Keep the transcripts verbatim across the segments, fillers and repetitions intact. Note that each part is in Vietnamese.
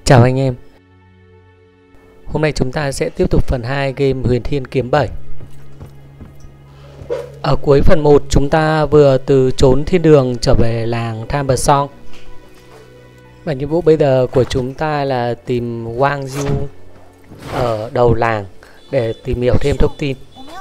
Chào anh em. Hôm nay chúng ta sẽ tiếp tục phần hai game Huyền Thiên Kiếm bảy. Ở cuối phần một chúng ta vừa từ trốn thiên đường trở về làng Tham Bờ Song. Và nhiệm vụ bây giờ của chúng ta là tìm Wang Yu ở đầu làng để tìm hiểu thêm thông tin.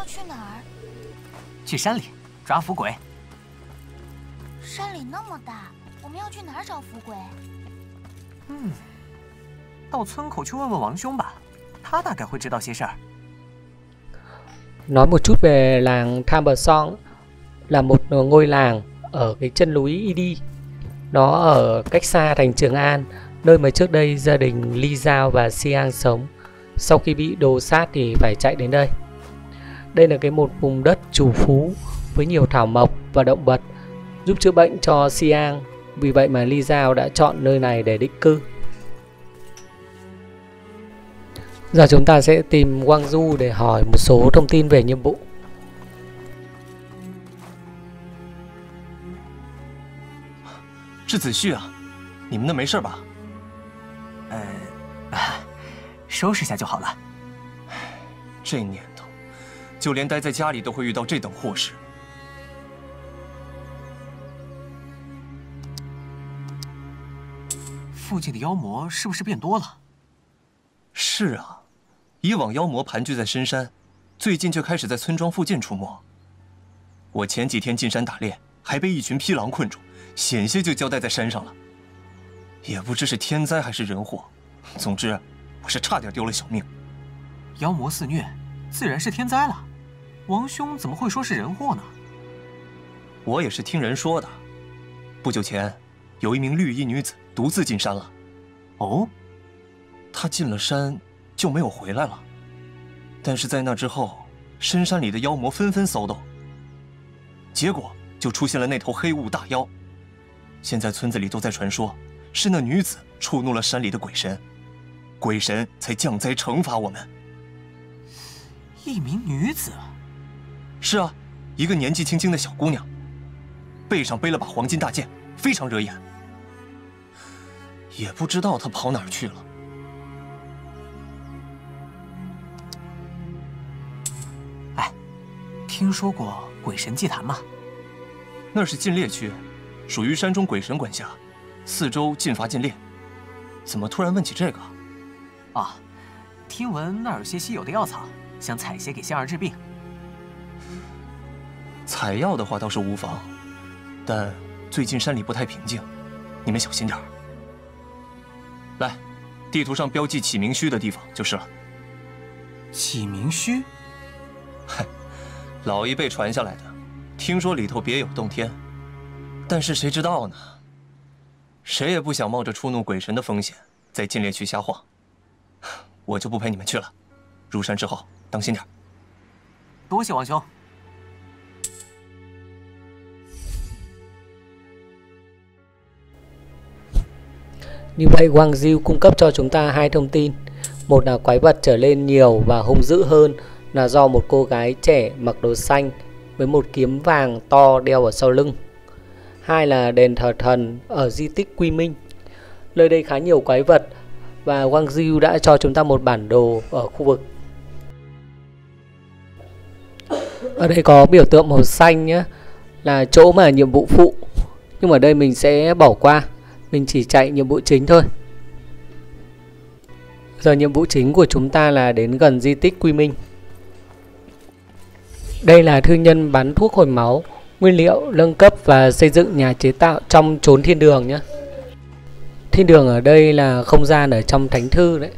去山里抓伏鬼。 山里那么大，我们要去哪儿找伏鬼？ 嗯，到村口去问问王兄吧，他大概会知道些事儿。 Nói một chút về làng Tham Bờ Song, là một ngôi làng ở cái chân núi Idi. Nó ở cách xa thành Trường An, nơi mà trước đây gia đình Li Giao và Xiang sống. Sau khi bị đồ sát thì phải chạy đến đây. Đây là cái một vùng đất trù phú với nhiều thảo mộc và động vật giúp chữa bệnh cho Xiang. Vì vậy mà Li Giao đã chọn nơi này để định cư. Giờ chúng ta sẽ tìm Wang Yu để hỏi một số thông tin về nhiệm vụ. 是子旭啊，你们那没事吧？ 呃，收拾下就好了。 这年头，就连待在家里都会遇到这等祸事。 附近的妖魔是不是变多了？ 是啊，以往妖魔盘踞在深山，最近却开始在村庄附近出没。我前几天进山打猎，还被一群披狼困住。 险些就交代在山上了，也不知是天灾还是人祸，总之我是差点丢了小命。 妖魔肆虐，自然是天灾了。王兄怎么会说是人祸呢？ 我也是听人说的。不久前，有一名绿衣女子独自进山了。 哦， 她进了山就没有回来了。但是在那之后，深山里的妖魔纷纷骚动，结果就出现了那头黑雾大妖。 现在村子里都在传说，是那女子触怒了山里的鬼神，鬼神才降灾惩罚我们。 一名女子？ 是啊，一个年纪轻轻的小姑娘，背上背了把黄金大剑，非常惹眼。也不知道她跑哪儿去了。 哎，听说过鬼神祭坛吗？ 那是禁猎区。 属于山中鬼神管辖，四周禁伐禁猎。怎么突然问起这个？ 啊，听闻那儿有些稀有的药草，想采些给仙儿治病。 采药的话倒是无妨，但最近山里不太平静，你们小心点儿。来，地图上标记启明墟的地方就是了。 启明墟？ 嗨，老一辈传下来的，听说里头别有洞天。 但是谁知道呢？谁也不想冒着触怒鬼神的风险，在禁猎区瞎晃。我就不陪你们去了。入山之后当心点。 多谢王兄。 Như vậy Wang Yu cung cấp cho chúng ta hai thông tin. Một là quái vật trở lên nhiều và hung dữ hơn là do một cô gái trẻ mặc đồ xanh với một kiếm vàng to đeo ở sau lưng. Hai là đền thờ thần ở di tích Quy Minh. Nơi đây khá nhiều quái vật và Wang Yu đã cho chúng ta một bản đồ ở khu vực. Ở đây có biểu tượng màu xanh nhé, là chỗ mà nhiệm vụ phụ. Nhưng ở đây mình sẽ bỏ qua, mình chỉ chạy nhiệm vụ chính thôi. Giờ nhiệm vụ chính của chúng ta là đến gần di tích Quy Minh. Đây là thương nhân bán thuốc hồi máu, nguyên liệu nâng cấp và xây dựng nhà chế tạo trong chốn thiên đường nhé. Thiên đường ở đây là không gian ở trong thánh thư đấy.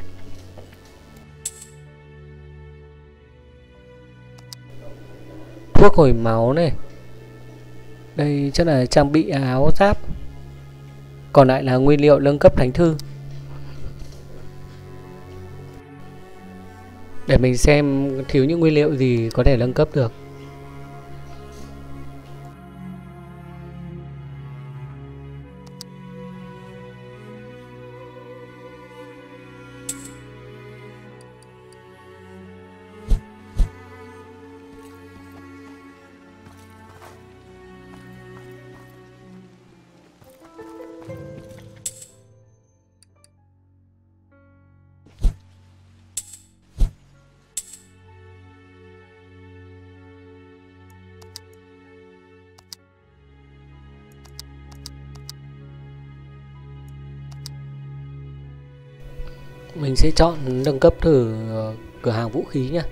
Thuốc hồi máu này. Đây chắc là trang bị áo giáp. Còn lại là nguyên liệu nâng cấp thánh thư. Để mình xem thiếu những nguyên liệu gì có thể nâng cấp được. Mình sẽ chọn nâng cấp thử cửa hàng vũ khí nha.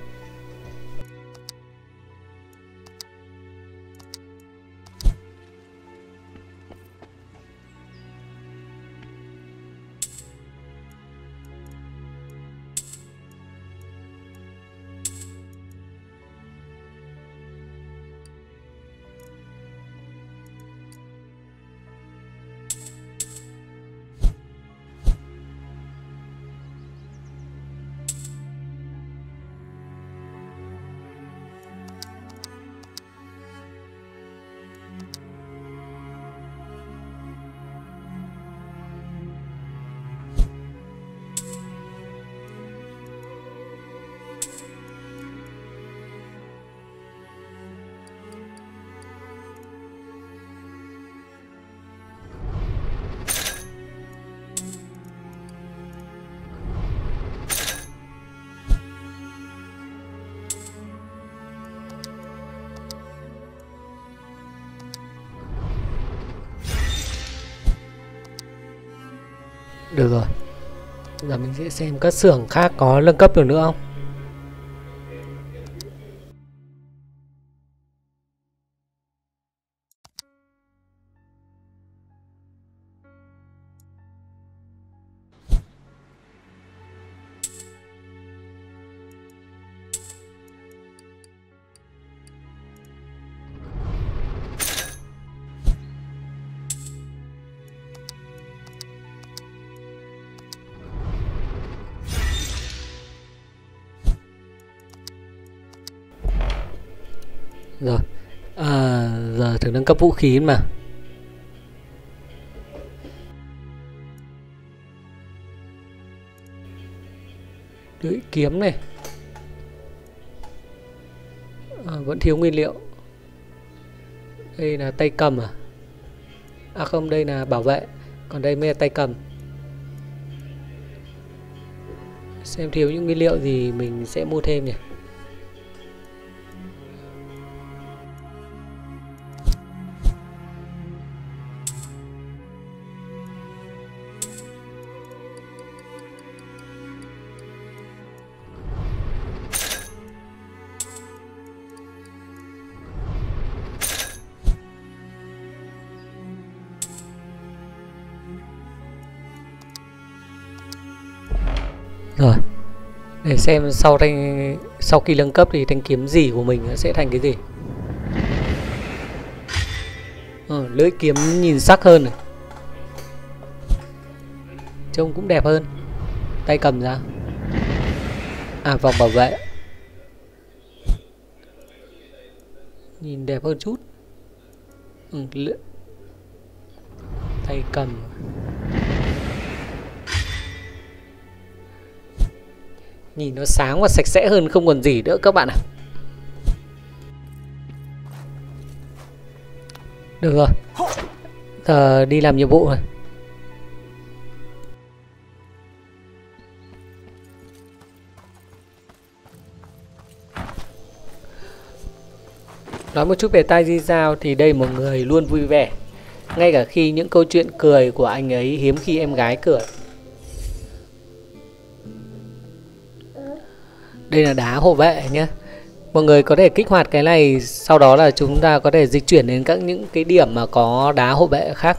Được rồi. Giờ mình sẽ xem các xưởng khác có nâng cấp được nữa không. Rồi, à, giờ thử nâng cấp vũ khí mà. Lưỡi kiếm này, à, vẫn thiếu nguyên liệu. Đây là tay cầm à? À không, đây là bảo vệ, còn đây mới là tay cầm. Xem thiếu những nguyên liệu gì mình sẽ mua thêm nhỉ. Rồi, để xem sau thanh sau khi nâng cấp thì thanh kiếm gì của mình sẽ thành cái gì. Ờ, lưỡi kiếm nhìn sắc hơn này, trông cũng đẹp hơn. Tay cầm ra, à vòng bảo vệ nhìn đẹp hơn chút. Ừ, lưỡi tay cầm nhìn nó sáng và sạch sẽ hơn không còn gì nữa các bạn ạ. Được rồi, giờ đi làm nhiệm vụ rồi. Nói một chút về Tai Di Giao thì đây một người luôn vui vẻ, ngay cả khi những câu chuyện cười của anh ấy hiếm khi em gái cười. Đây là đá hộ vệ nhé. Mọi người có thể kích hoạt cái này, sau đó là chúng ta có thể dịch chuyển đến các những cái điểm mà có đá hộ vệ khác.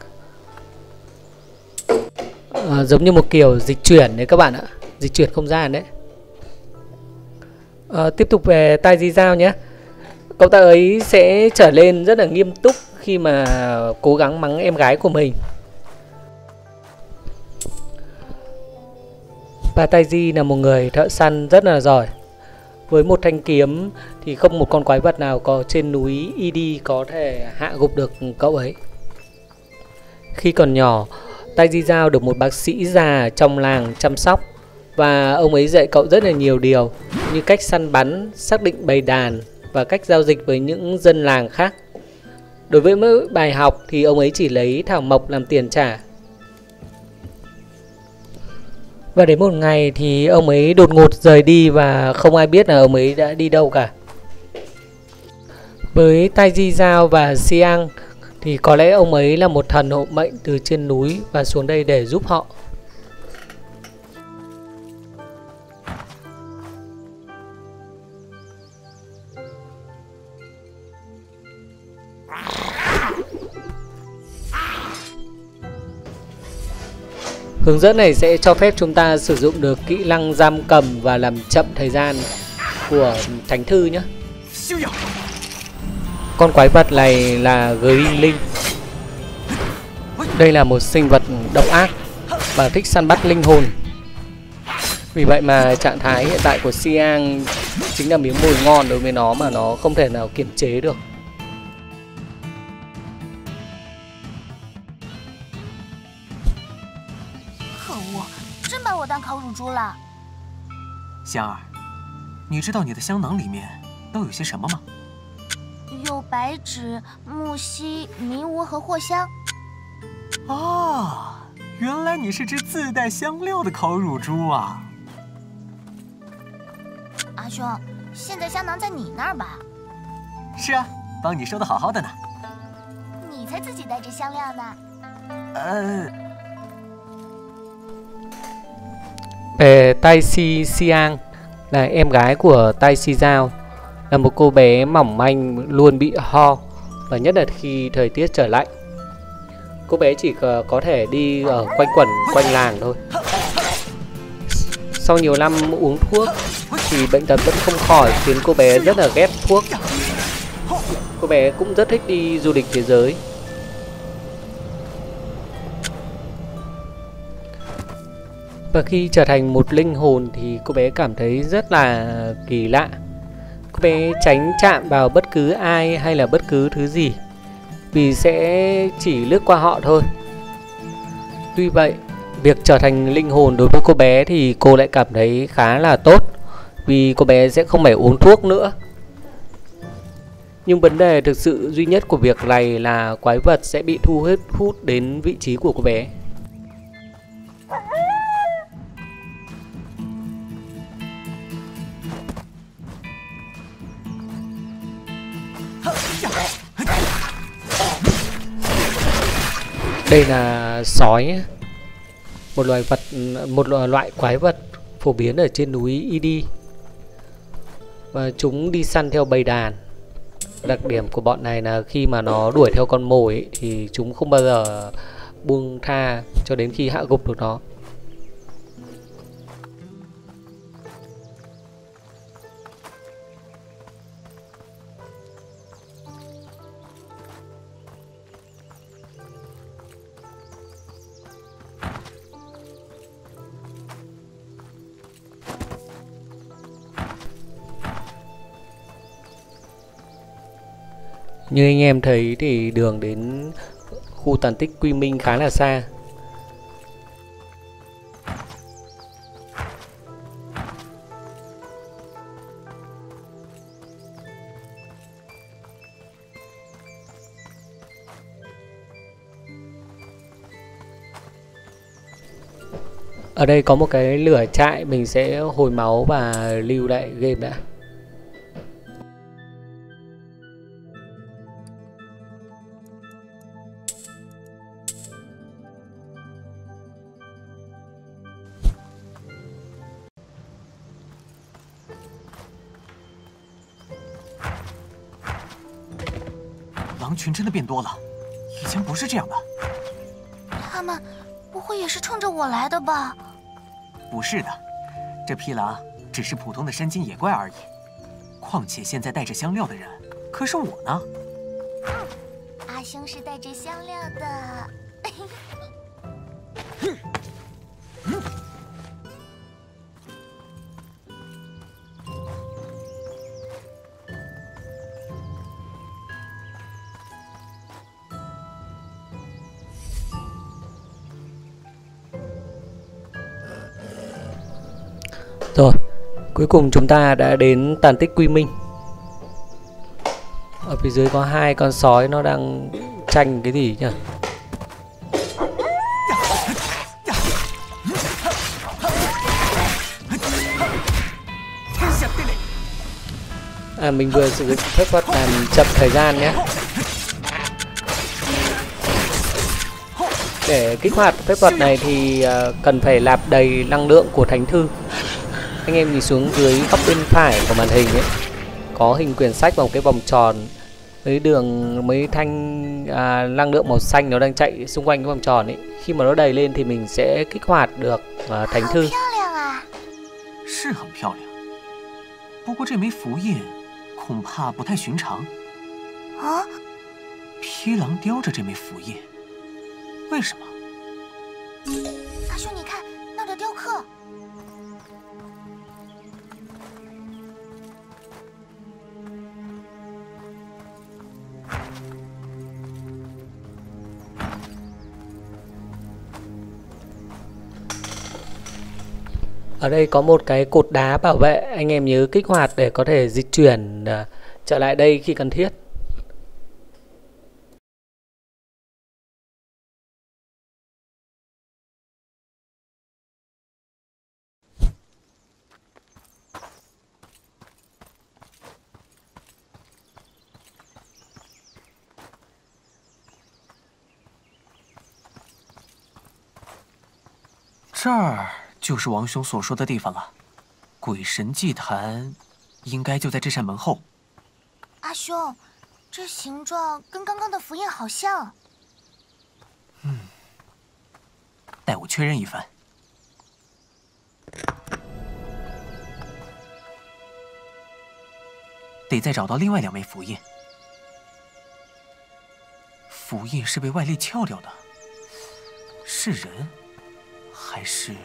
À, giống như một kiểu dịch chuyển đấy các bạn ạ, dịch chuyển không gian đấy. À, tiếp tục về Tai Di Giao nhé. Cậu ta ấy sẽ trở lên rất là nghiêm túc khi mà cố gắng mắng em gái của mình. Và Tai Di là một người thợ săn rất là giỏi. Với một thanh kiếm thì không một con quái vật nào có trên núi i đê có thể hạ gục được cậu ấy. Khi còn nhỏ, Tai Di Giao được một bác sĩ già trong làng chăm sóc, và ông ấy dạy cậu rất là nhiều điều, như cách săn bắn, xác định bầy đàn và cách giao dịch với những dân làng khác. Đối với mỗi bài học thì ông ấy chỉ lấy thảo mộc làm tiền trả. Và đến một ngày thì ông ấy đột ngột rời đi và không ai biết là ông ấy đã đi đâu cả. Với Tai Di Giao và Xiang thì có lẽ ông ấy là một thần hộ mệnh từ trên núi và xuống đây để giúp họ. Hướng dẫn này sẽ cho phép chúng ta sử dụng được kỹ năng giam cầm và làm chậm thời gian của thánh thư nhé. Con quái vật này là Green Linh. Đây là một sinh vật độc ác và thích săn bắt linh hồn. Vì vậy mà trạng thái hiện tại của Xiang chính là miếng mồi ngon đối với nó mà nó không thể nào kiềm chế được. 我当烤乳猪了。 香儿，你知道你的香囊里面都有些什么吗？ 有白芷、木樨、迷芜和藿香。 哦，原来你是只自带香料的烤乳猪啊！ 阿兄，现在香囊在你那儿吧？ 是啊，帮你收的好好的呢。 你才自己带着香料呢。 呃。 Về Tai Si Xiang là em gái của Tai Si Giao, là một cô bé mỏng manh luôn bị ho, và nhất là khi thời tiết trở lạnh. Cô bé chỉ có thể đi ở quanh quẩn quanh làng thôi. Sau nhiều năm uống thuốc thì bệnh tật vẫn không khỏi, khiến cô bé rất là ghét thuốc. Cô bé cũng rất thích đi du lịch thế giới. Và khi trở thành một linh hồn thì cô bé cảm thấy rất là kỳ lạ. Cô bé tránh chạm vào bất cứ ai hay là bất cứ thứ gì, vì sẽ chỉ lướt qua họ thôi. Tuy vậy, việc trở thành linh hồn đối với cô bé thì cô lại cảm thấy khá là tốt, vì cô bé sẽ không phải uống thuốc nữa. Nhưng vấn đề thực sự duy nhất của việc này là quái vật sẽ bị thu hút hút đến vị trí của cô bé. Đây là sói, một loài vật, một loại quái vật phổ biến ở trên núi i đê, và chúng đi săn theo bầy đàn. Đặc điểm của bọn này là khi mà nó đuổi theo con mồi ấy, thì chúng không bao giờ buông tha cho đến khi hạ gục được nó. Như anh em thấy thì đường đến khu tàn tích Quy Minh khá là xa. Ở đây có một cái lửa trại, mình sẽ hồi máu và lưu lại game đã. 狼群真的变多了，以前不是这样的。 他们不会也是冲着我来的吧？ 不是的，这匹狼只是普通的山间野怪而已。况且现在带着香料的人可是我呢。 阿兄是带着香料的。 Rồi, cuối cùng chúng ta đã đến tàn tích Quy Minh. Ở phía dưới có hai con sói nó đang tranh cái gì nhỉ? À, mình vừa sử dụng phép thuật làm chậm thời gian nhé. Để kích hoạt phép thuật này thì uh, cần phải nạp đầy năng lượng của thánh thư. Anh em nhìn xuống dưới góc bên phải của màn hình ấy, có hình quyển sách và một cái vòng tròn. mấy đường mấy thanh à, năng lượng màu xanh nó đang chạy xung quanh cái vòng tròn ấy. Khi mà nó đầy lên thì mình sẽ kích hoạt được à, thánh thư. 好漂亮啊！ 是很漂亮，不过这枚符印恐怕不太寻常。 啊， 匹狼叼着这枚符印，为什么？ 阿兄，你看那儿的雕刻。 Ở đây có một cái cột đá bảo vệ, anh em nhớ kích hoạt để có thể dịch chuyển uh, trở lại đây khi cần thiết. Đây 就是王兄所说的地方了，鬼神祭坛应该就在这扇门后。 阿兄，这形状跟刚刚的符印好像。 嗯，待我确认一番。得再找到另外两枚符印。符印是被外力撬掉的，是人，还是？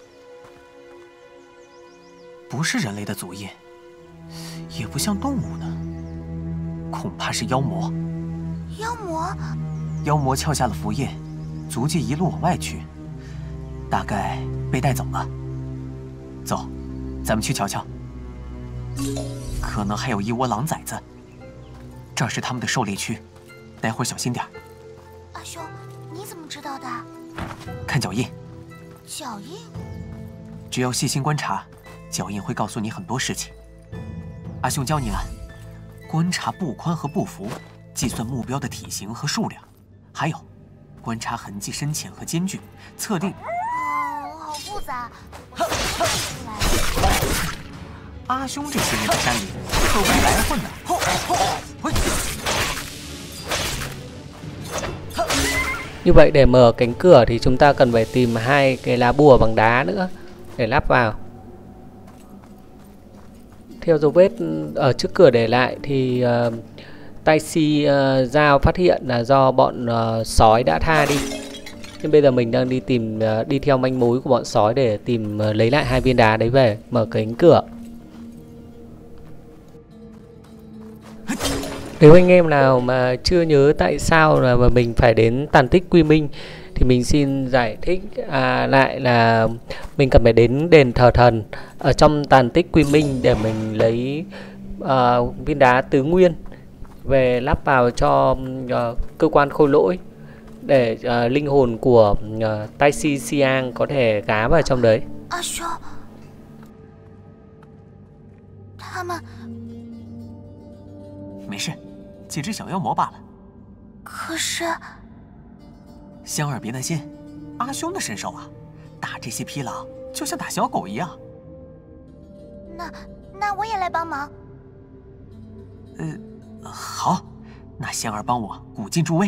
不是人类的足印，也不像动物呢，恐怕是妖魔。 妖魔？ 妖魔撬下了符印，足迹一路往外去，大概被带走了。走，咱们去瞧瞧。可能还有一窝狼崽子，这儿是他们的狩猎区，待会儿小心点。 阿兄，你怎么知道的？ 看脚印。 脚印？ 只要细心观察。 脚印会告诉你很多事情。阿兄教你了，观察步宽和步幅，计算目标的体型和数量，还有观察痕迹深浅和间距，测定。 哦，好复杂，我想不出来。 阿兄这些年在山里可不是白混的。吼吼嘿 Như vậy để mở cánh cửa thì chúng ta cần phải tìm hai cái lá bùa bằng đá nữa để lắp vào. Theo dấu vết ở trước cửa để lại thì uh, Tai Si uh, Giao phát hiện là do bọn uh, sói đã tha đi. Nhưng bây giờ mình đang đi tìm uh, đi theo manh mối của bọn sói để tìm uh, lấy lại hai viên đá đấy về mở cánh cửa. Nếu anh em nào mà chưa nhớ tại sao là mà mình phải đến tàn tích Quy Minh thì mình xin giải thích à, lại là mình cần phải đến đền thờ thần ở trong tàn tích Quy Minh để mình lấy à, viên đá tứ nguyên về lắp vào cho uh, cơ quan khôi lỗi để uh, linh hồn của uh, Tai Si Siang có thể gá vào trong đấy. 阿兄，他们没事，几只小妖魔罢了。 可是， 香儿别担心，阿兄的身手啊，打这些匹狼就像打小狗一样。 那那我也来帮忙。 呃，好，那香儿帮我鼓劲助威。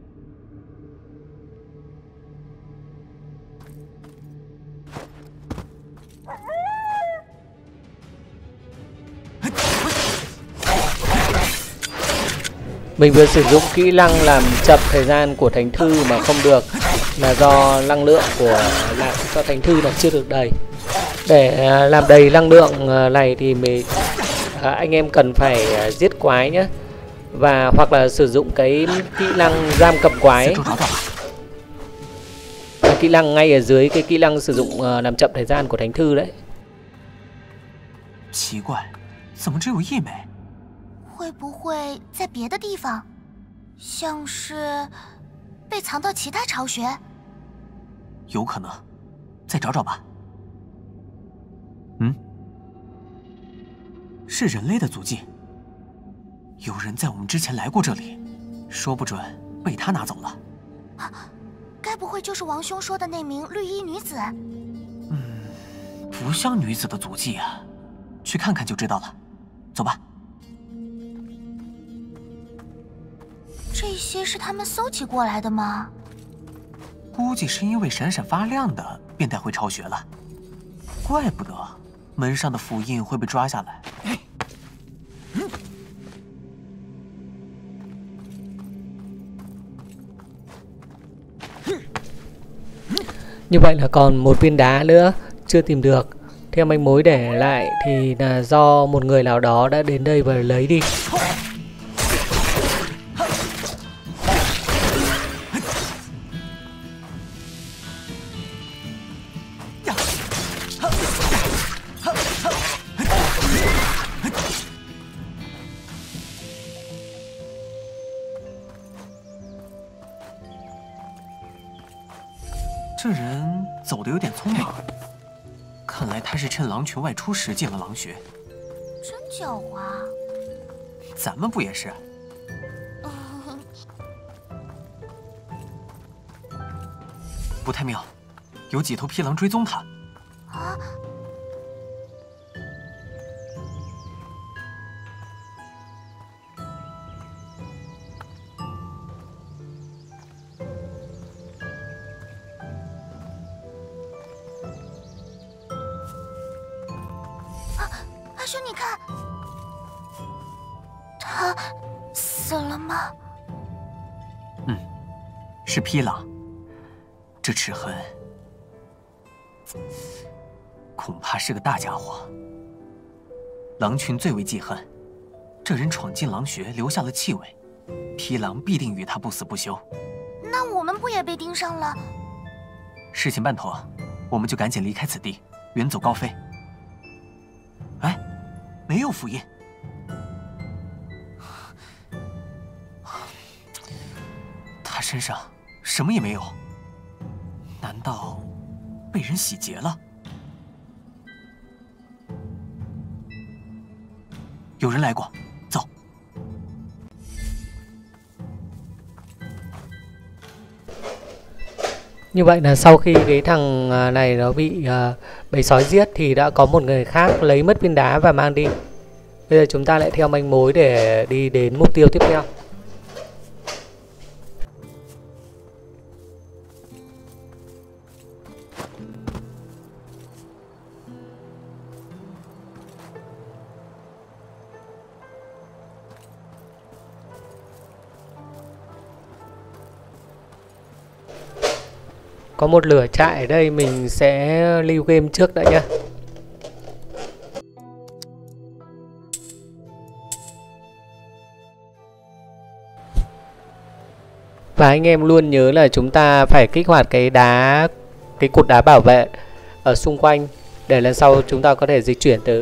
Mình vừa sử dụng kỹ năng làm chậm thời gian của thánh thư mà không được là do năng lượng của làm cho thánh thư là chưa được đầy. Để làm đầy năng lượng này thì mình anh em cần phải giết quái nhé, và hoặc là sử dụng cái kỹ năng giam cầm quái. Kỹ năng ngay ở dưới cái kỹ năng sử dụng làm chậm thời gian của thánh thư đấy. 奇怪，怎么只有一枚？ 会不会在别的地方，像是被藏到其他巢穴？ 有可能，再找找吧。嗯，是人类的足迹。有人在我们之前来过这里，说不准被他拿走了。 啊，该不会就是王兄说的那名绿衣女子？ 嗯，不像女子的足迹啊，去看看就知道了。走吧。 这些是他们搜集过来的吗？ 估计是因为闪闪发亮的，便带回巢穴了。怪不得门上的符印会被抓下来。 Như vậy là còn một viên đá nữa chưa tìm được. Theo manh mối để lại thì là do một người nào đó đã đến đây và lấy đi. Đây人走得有点匆忙，看来他是趁狼群外出时进了狼穴。 真狡猾！ 咱们不也是？不太妙，有几头披狼追踪他。 啊！阿兄，你看，他死了吗？ 嗯，是披狼。这齿痕，恐怕是个大家伙。狼群最为记恨，这人闯进狼穴，留下了气味，披狼必定与他不死不休。 那我们不也被盯上了？ 事情办妥，我们就赶紧离开此地，远走高飞。哎，没有符印。他身上什么也没有，难道被人洗劫了？有人来过，走。 Như vậy là sau khi cái thằng này nó bị uh, bầy sói giết thì đã có một người khác lấy mất viên đá và mang đi. Bây giờ chúng ta lại theo manh mối để đi đến mục tiêu tiếp theo. Có một lửa trại ở đây, mình sẽ lưu game trước đã nhá. Và anh em luôn nhớ là chúng ta phải kích hoạt cái đá, cái cột đá bảo vệ ở xung quanh để lần sau chúng ta có thể dịch chuyển tới.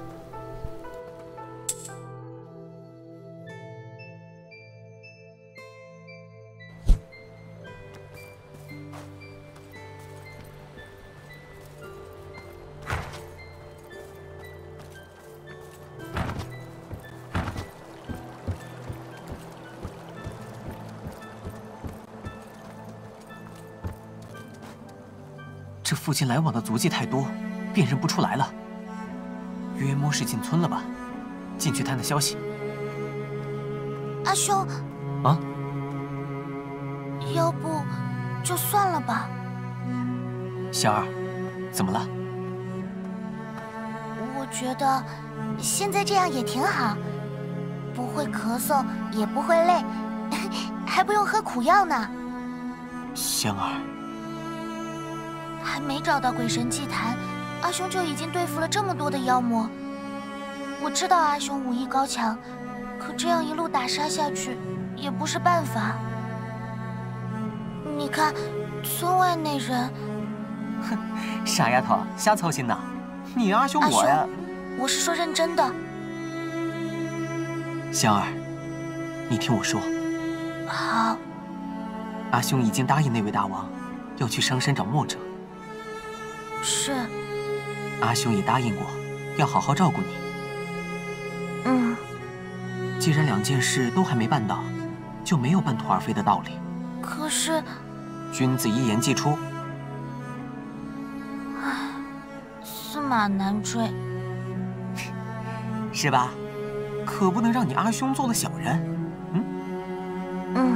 这附近来往的足迹太多，辨认不出来了。约摸是进村了吧？进去探探消息。 阿兄， 啊？ 要不就算了吧。 香儿，怎么了？ 我觉得现在这样也挺好，不会咳嗽，也不会累，还不用喝苦药呢。 香儿。 还没找到鬼神祭坛，阿兄就已经对付了这么多的妖魔。我知道阿兄武艺高强，可这样一路打杀下去也不是办法。你看，村外那人…… 哼，傻丫头，瞎操心呐！你阿兄我呀…… 阿兄，我是说认真的。 香儿，你听我说。 好。 阿兄已经答应那位大王，要去商山找墨者。 是， 阿兄也答应过，要好好照顾你。 嗯， 既然两件事都还没办到，就没有半途而废的道理。 可是， 君子一言既出。 唉，驷马难追， 是吧？可不能让你阿兄做了小人。嗯嗯。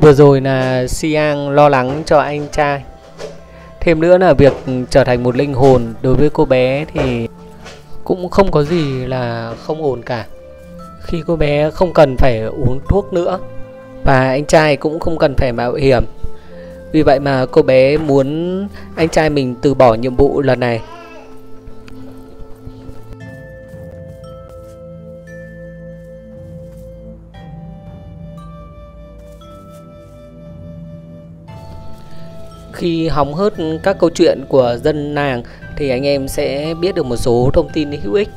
Vừa rồi là Xiang lo lắng cho anh trai. Thêm nữa là việc trở thành một linh hồn đối với cô bé thì cũng không có gì là không ổn cả. Khi cô bé không cần phải uống thuốc nữa và anh trai cũng không cần phải mạo hiểm. Vì vậy mà cô bé muốn anh trai mình từ bỏ nhiệm vụ lần này. Khi hóng hớt các câu chuyện của dân làng thì anh em sẽ biết được một số thông tin hữu ích.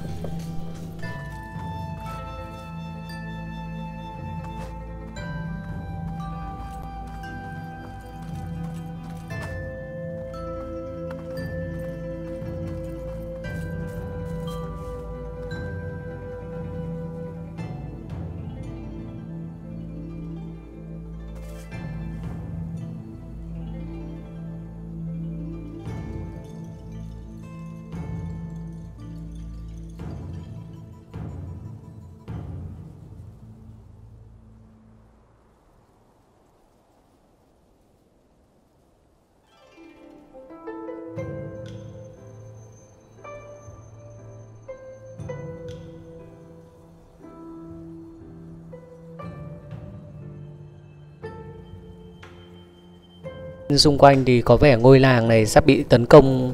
Xung quanh thì có vẻ ngôi làng này sắp bị tấn công.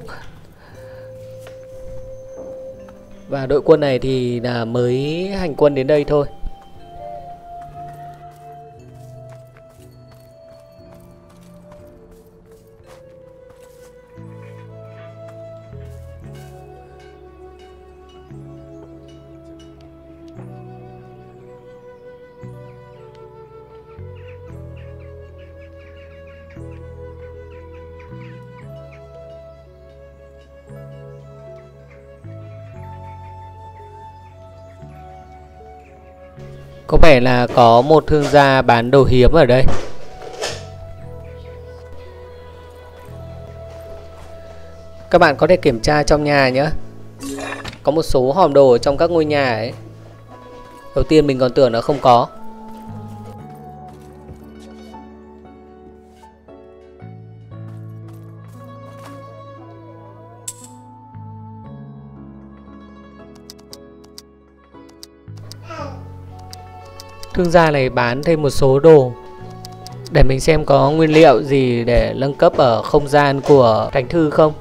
Và đội quân này thì là mới hành quân đến đây thôi. Có vẻ là có một thương gia bán đồ hiếm ở đây. Các bạn có thể kiểm tra trong nhà nhé. Có một số hòm đồ ở trong các ngôi nhà ấy. Đầu tiên mình còn tưởng nó không có. Thương gia này bán thêm một số đồ. Để mình xem có nguyên liệu gì để nâng cấp ở không gian của Thánh Thư không.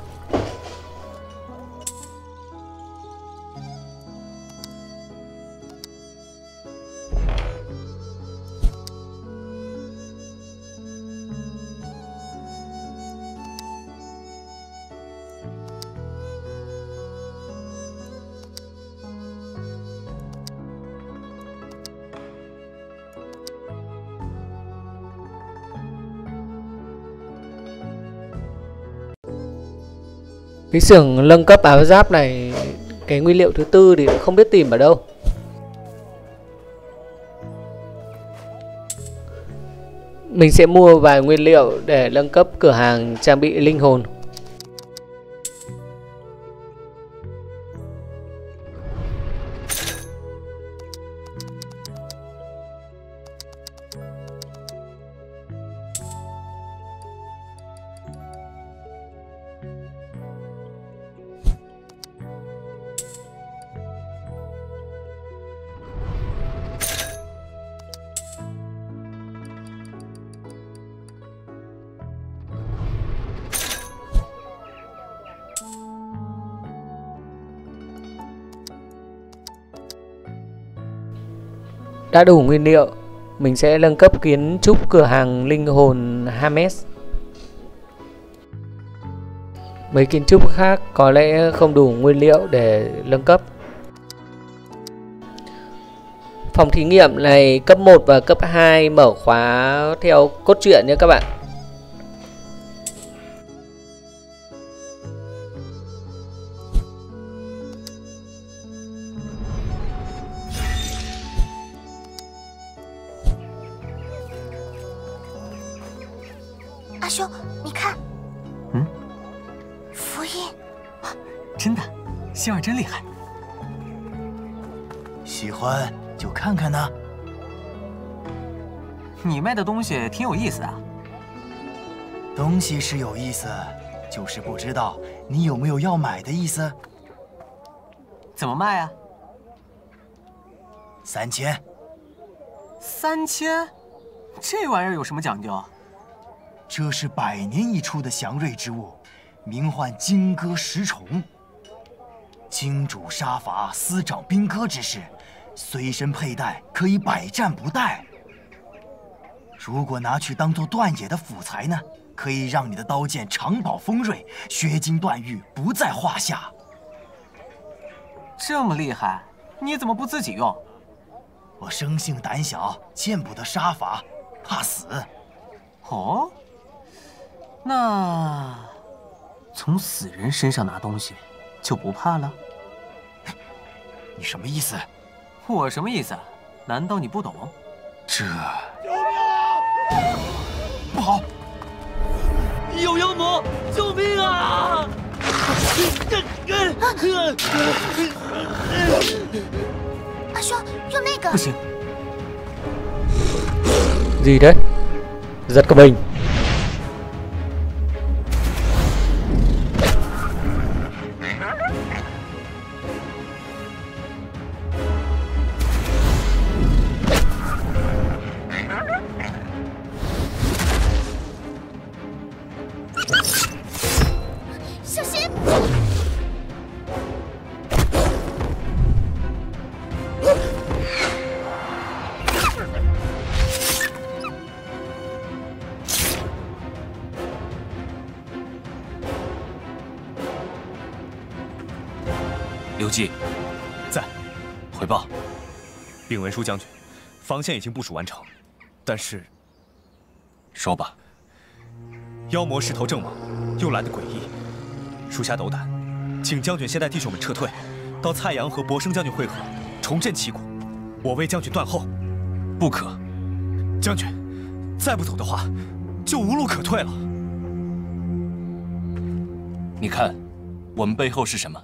Cái xưởng nâng cấp áo giáp này, cái nguyên liệu thứ tư thì không biết tìm ở đâu. Mình sẽ mua vài nguyên liệu để nâng cấp cửa hàng trang bị linh hồn. Đã đủ nguyên liệu, mình sẽ nâng cấp kiến trúc cửa hàng linh hồn Hermes. Mấy kiến trúc khác có lẽ không đủ nguyên liệu để nâng cấp. Phòng thí nghiệm này cấp một và cấp hai mở khóa theo cốt truyện nhé các bạn. A兄，你看， 嗯， 符印， 真的，星儿真厉害。 喜欢就看看呢。 你卖的东西挺有意思啊。 东西是有意思，就是不知道你有没有要买的意思。 怎么卖啊？ 三千。 三千？这玩意儿有什么讲究？ 这是百年一出的祥瑞之物，名唤金戈石虫。金主杀伐，司掌兵戈之事，随身佩戴可以百战不殆。如果拿去当做断野的辅材呢，可以让你的刀剑长保锋锐，削金断玉不在话下。 这么厉害，你怎么不自己用？ 我生性胆小，见不得杀伐，怕死。 哦，那从死人身上拿东西就不怕了？ 你什么意思？ 我什么意思？难道你不懂？ 这不好！ 有妖魔！救命啊！ 阿兄，用那个。 不行。 Gì đấy? Giật cả mình. 刘季，在。回报，禀文书将军，防线已经部署完成，但是，说吧。妖魔势头正猛，又来得诡异，属下斗胆，请将军先带弟兄们撤退，到蔡阳和博生将军会合，重振旗鼓。我为将军断后。不可，将军，再不走的话，就无路可退了。你看，我们背后是什么？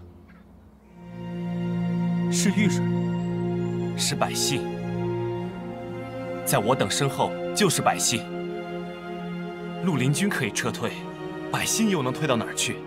是玉人，是百姓。在我等身后就是百姓。绿林军可以撤退，百姓又能退到哪儿去？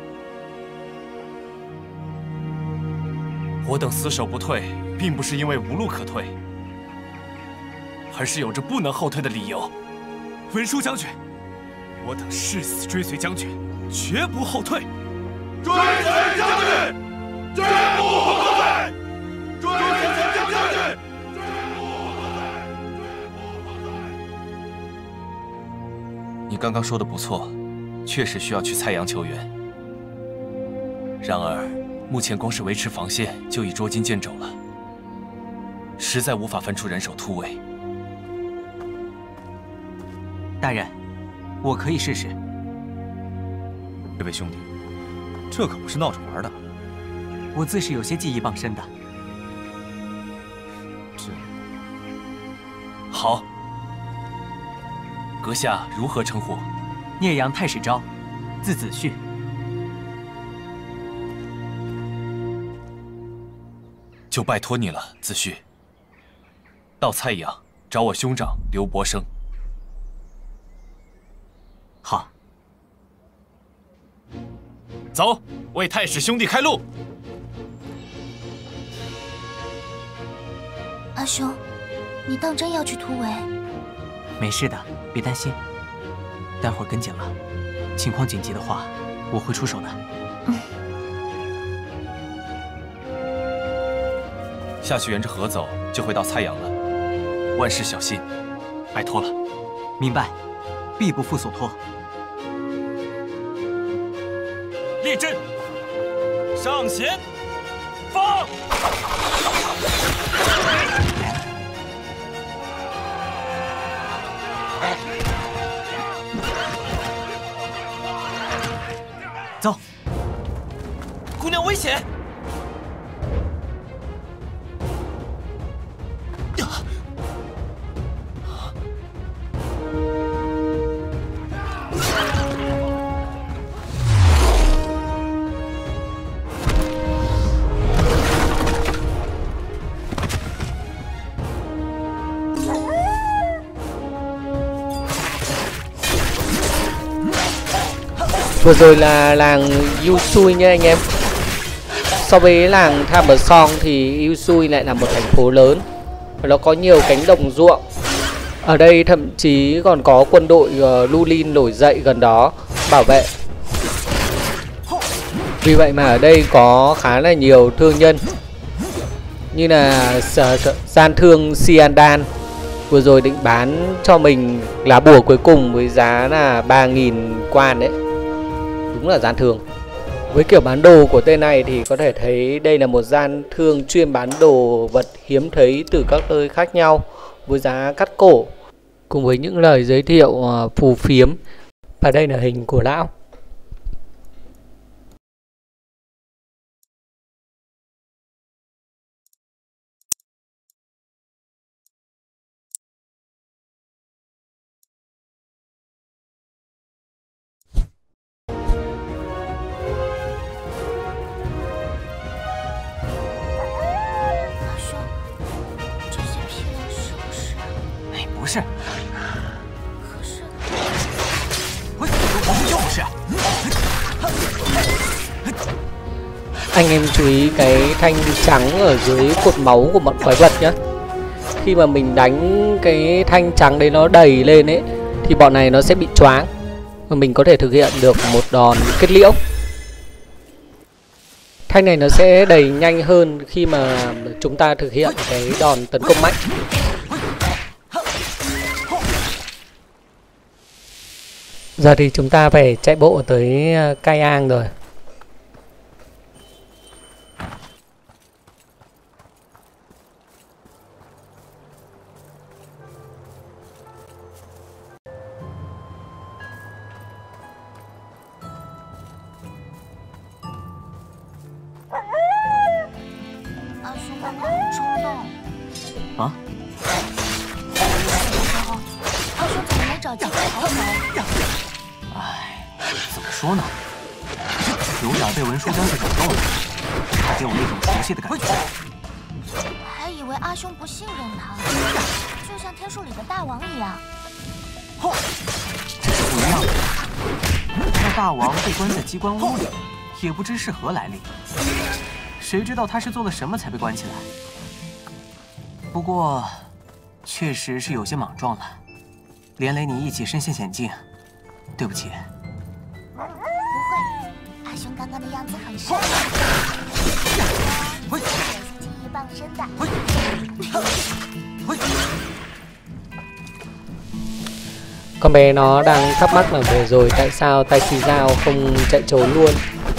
我等死守不退，并不是因为无路可退，而是有着不能后退的理由。文书将军，我等誓死追随将军，绝不后退。 追随将军，绝不后退。 追随将军，绝不后退！绝不后退！ 你刚刚说的不错，确实需要去蔡阳求援。然而，目前光是维持防线就已捉襟见肘了，实在无法分出人手突围。 大人，我可以试试。 这位兄弟，这可不是闹着玩的。 我自是有些技艺傍身的。 好，阁下如何称呼？ 聂阳太史昭，字子旭。 就拜托你了，子旭。到蔡阳找我兄长刘伯生。 好。 走，为太史兄弟开路。 阿兄。 你当真要去突围？ 没事的，别担心。待会儿跟紧了，情况紧急的话，我会出手的。 嗯。 下去沿着河走，就会到蔡阳了。万事小心，拜托了。 明白，必不负所托。 列阵，上弦，放。 走， 姑娘危险！呀！ Vừa rồi là làng Yusui nha anh em. So với làng Tham Bờ Song thì Yusui lại là một thành phố lớn và nó có nhiều cánh đồng ruộng. Ở đây thậm chí còn có quân đội uh, Lulin nổi dậy gần đó bảo vệ. Vì vậy mà ở đây có khá là nhiều thương nhân, như là gian thương Siandan vừa rồi định bán cho mình lá bùa cuối cùng với giá là ba nghìn quan đấy. Đúng là gian thương. Với kiểu bán đồ của tên này thì có thể thấy đây là một gian thương chuyên bán đồ vật hiếm thấy từ các nơi khác nhau với giá cắt cổ, cùng với những lời giới thiệu phù phiếm. Và đây là hình của lão. Anh em chú ý cái thanh trắng ở dưới cột máu của bọn quái vật nhé. Khi mà mình đánh cái thanh trắng đấy nó đầy lên ấy thì bọn này nó sẽ bị choáng và mình có thể thực hiện được một đòn kết liễu. Thanh này nó sẽ đầy nhanh hơn khi mà chúng ta thực hiện cái đòn tấn công mạnh. Giờ thì chúng ta phải chạy bộ tới Cai Ang rồi. À? 哎，怎么说呢？有点被文书将军感动了，他给我那种熟悉的感觉。 还以为阿兄不信任他，就像天树里的大王一样。 这是不一样的。那大王被关在机关屋里，也不知是何来历。谁知道他是做了什么才被关起来？不过，确实是有些莽撞了，连累你一起身陷险境，对不起。 不会，阿兄刚刚的样子很善良，轻易傍身的。 Con bé nó đang thắc mắc là vừa rồi tại sao Tai Chi Giao không chạy trốn luôn.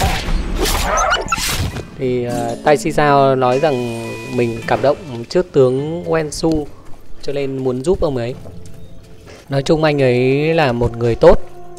Thì uh, Tai Chi Giao nói rằng mình cảm động trước tướng Wen Su cho nên muốn giúp ông ấy. Nói chung anh ấy là một người tốt.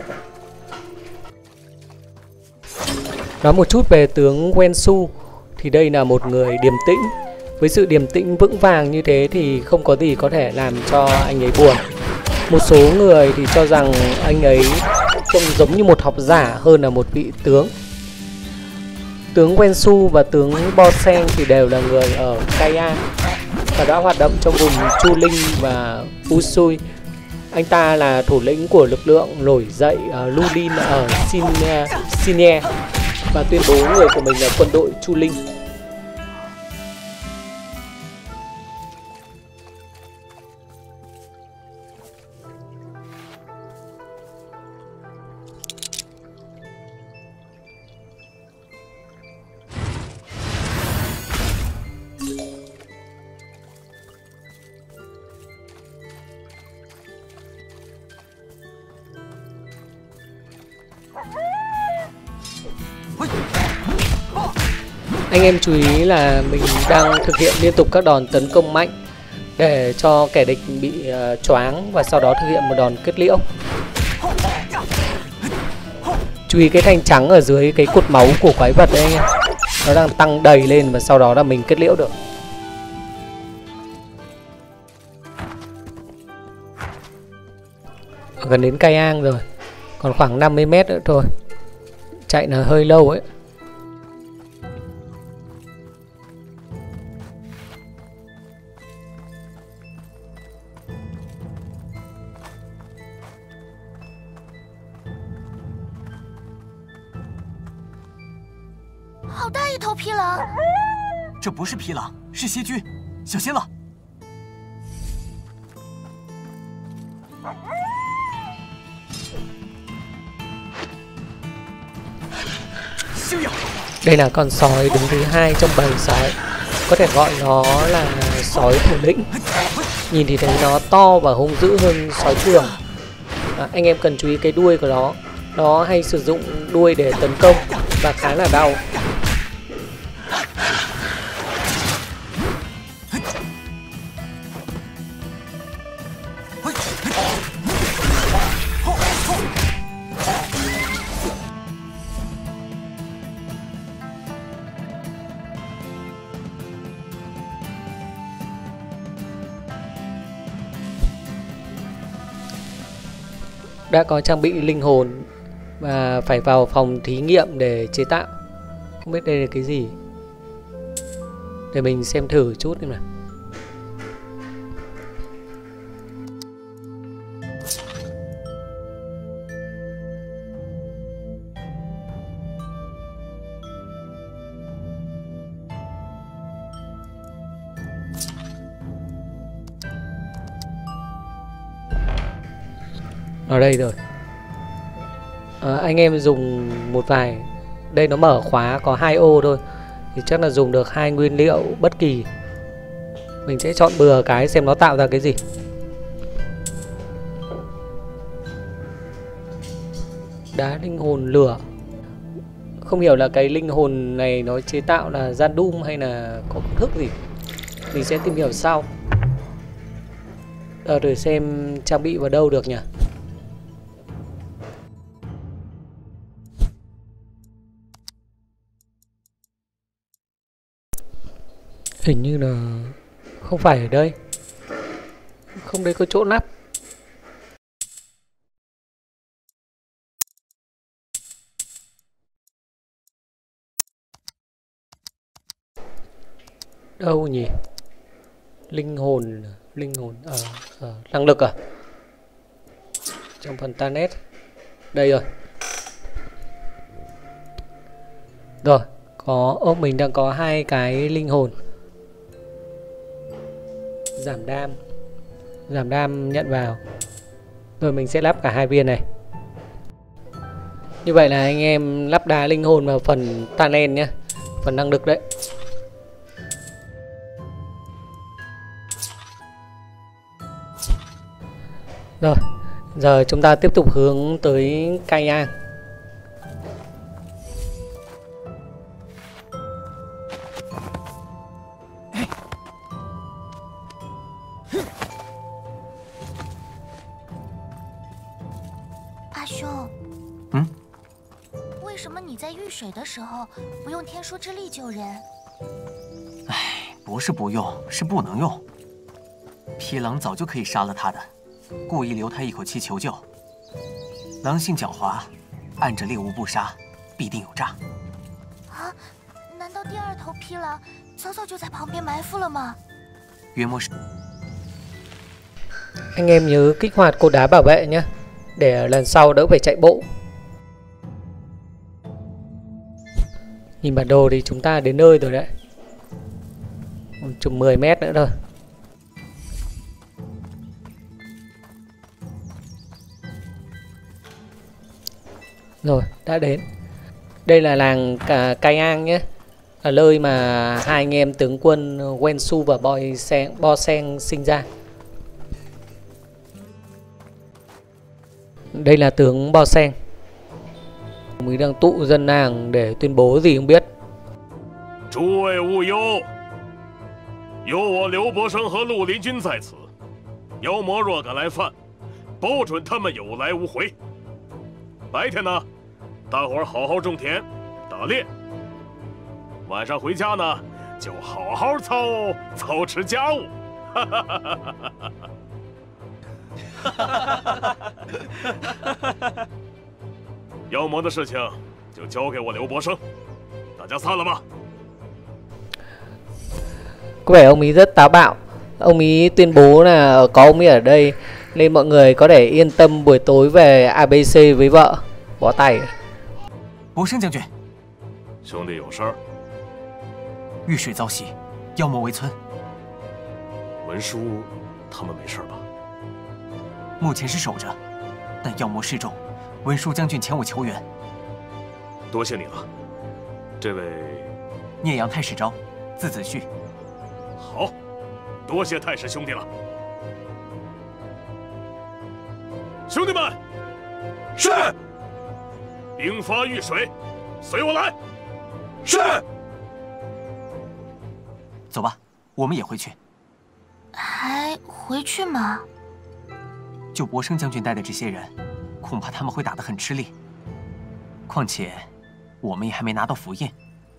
Nói một chút về tướng Wen Su thì đây là một người điềm tĩnh. Với sự điềm tĩnh vững vàng như thế thì không có gì có thể làm cho anh ấy buồn. Một số người thì cho rằng anh ấy trông giống như một học giả hơn là một vị tướng. Tướng Wen Su và tướng Bo Seng thì đều là người ở Cai Ang và đã hoạt động trong vùng Chu Linh và Usui. Anh ta là thủ lĩnh của lực lượng nổi dậy uh, Lulin ở Sin, uh, Sinie và tuyên bố người của mình là quân đội Chu Linh. Anh em chú ý là mình đang thực hiện liên tục các đòn tấn công mạnh để cho kẻ địch bị uh, choáng và sau đó thực hiện một đòn kết liễu. Chú ý cái thanh trắng ở dưới cái cột máu của quái vật đấy anh em. Nó đang tăng đầy lên và sau đó là mình kết liễu được. Gần đến Cai Ang rồi. Còn khoảng năm mươi mét nữa thôi. Chạy là hơi lâu ấy. 好大一头匹狼！ 这不是匹狼，是蝎居，小心了！修养。 Đây là con sói đứng thứ hai trong bầy sói, có thể gọi nó là sói thủ lĩnh. Nhìn thì thấy nó to và hung dữ hơn sói thường. À, anh em cần chú ý cái đuôi của nó, nó hay sử dụng đuôi để tấn công và khá là đau. Đã có trang bị linh hồn và phải vào phòng thí nghiệm để chế tạo. Không biết đây là cái gì, để mình xem thử chút đi nào. Ở đây rồi. À, anh em dùng một vài, đây nó mở khóa có hai ô thôi thì chắc là dùng được hai nguyên liệu bất kỳ. Mình sẽ chọn bừa cái xem nó tạo ra cái gì. Đá linh hồn lửa. Không hiểu là cái linh hồn này nó chế tạo là gian đum hay là có công thức gì. Mình sẽ tìm hiểu sau. À, rồi xem trang bị vào đâu được nhỉ. Hình như là không phải ở đây. Không đây có chỗ lắp. Đâu nhỉ? Linh hồn, linh hồn ở à, à, năng lực à? Trong phần Tanet. Đây rồi. Rồi, có ô mình đang có hai cái linh hồn. Giảm đam, giảm đam nhận vào. Rồi mình sẽ lắp cả hai viên này. Như vậy là anh em lắp đá linh hồn vào phần talent nhé, phần năng lực đấy. Rồi, giờ chúng ta tiếp tục hướng tới Cai An. Ừ? 为什么你在遇水的时候不用天书之力救人？ 唉，不是不用，是不能用。匹狼早就可以杀了他的，故意留他一口气求救。狼性狡猾，按着猎物不杀，必定有诈。 啊？难道第二头匹狼早早就在旁边埋伏了吗？ 约莫是。 Anh em nhớ kích hoạt cột đá bảo vệ nhé, để lần sau đỡ phải chạy bộ. Nhìn bản đồ thì chúng ta đến nơi rồi đấy. Chừng mười mét nữa thôi. Rồi, đã đến. Đây là làng Cai An nhé, là nơi mà hai anh em tướng quân Wensu và Boy Sen, Bo Sen sinh ra. Đây là tướng Bo Sen. Mình đang tụ dân làng để tuyên bố gì không biết. 诸位勿忧，有我刘伯升和绿林军在此，妖魔若敢来犯，保准他们有来无回。白天呢，大伙儿好好种田、打猎；晚上回家呢，就好好操操持家务。哈哈哈哈哈哈！妖魔的事情就交给我刘伯升，大家散了吧。 Có vẻ ông ấy rất táo bạo. Ông ấy tuyên bố là có ông ấy ở đây nên mọi người có thể yên tâm buổi tối về a bê xê với vợ. Bó tay. 伯升将军， 兄弟有事儿， 遇水遭袭，妖魔围村。 文书他们没事吧？ 目前是守着，但妖魔示众，文书将军前我求援。 多谢你了，这位聂阳太史昭，字子旭。 好，多谢太史兄弟了。兄弟们， 是。 兵发遇水，随我来。 是。 走吧，我们也回去。 还回去吗？ 就博生将军带的这些人，恐怕他们会打得很吃力。况且，我们也还没拿到符印。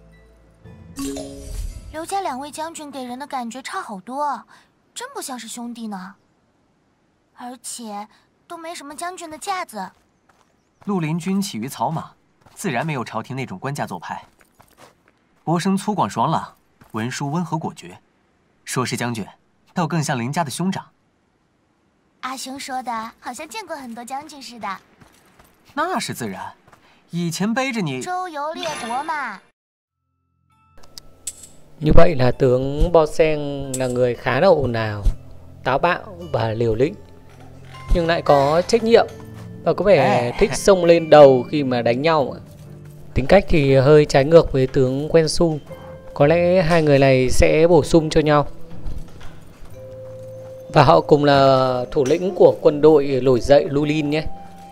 刘家两位将军给人的感觉差好多，真不像是兄弟呢。而且都没什么将军的架子。 绿林军起于草莽，自然没有朝廷那种官架做派。博生粗犷爽朗，文书温和果决，说是将军，倒更像林家的兄长。 阿兄说的好像见过很多将军似的。 那是自然，以前背着你周游列国嘛。 Như vậy là tướng Bo Seng là người khá là ồn ào, táo bạo và liều lĩnh, nhưng lại có trách nhiệm và có vẻ thích xông lên đầu khi mà đánh nhau. Tính cách thì hơi trái ngược với tướng Quen Su. Có lẽ hai người này sẽ bổ sung cho nhau. Và họ cùng là thủ lĩnh của quân đội nổi dậy Lulin nhé.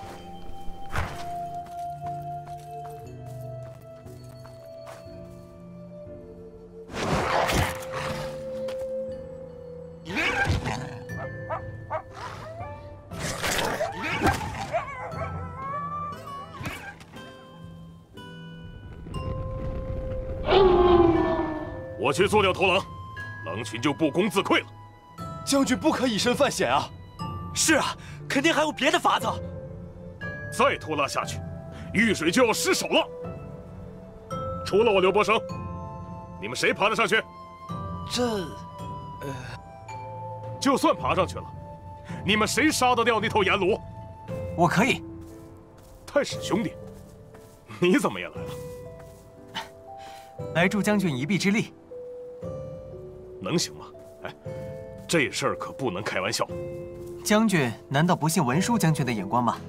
我去做掉头狼，狼群就不攻自溃了。 将军不可以身犯险啊！ 是啊，肯定还有别的法子。 再拖拉下去，玉水就要失守了。除了我刘伯生，你们谁爬得上去？ 这，呃， 就算爬上去了，你们谁杀得掉那头阎罗？ 我可以。 太史兄弟，你怎么也来了？ 来助将军一臂之力， 能行吗？哎，这事儿可不能开玩笑。 将军难道不信文书将军的眼光吗？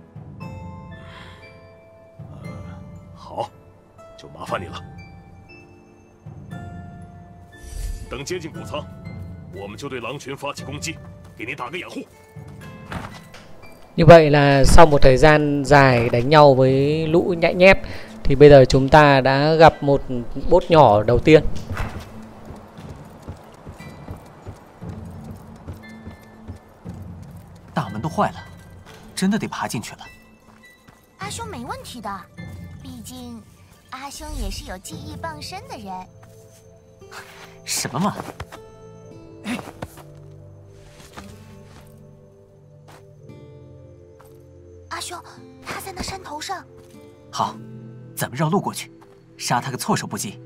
呃，好，就麻烦你了。等接近谷仓，我们就对狼群发起攻击，给你打个掩护。 Như vậy là sau một thời gian dài đánh nhau với lũ nhãi nhép thì bây giờ chúng ta đã gặp một boss nhỏ đầu tiên. Đại môn 都坏了，真的得爬进去了。 阿兄没问题的，毕竟阿兄也是有技艺傍身的人。 什么嘛！ 阿兄，他在那山头上。 好，咱们绕路过去，杀他个措手不及。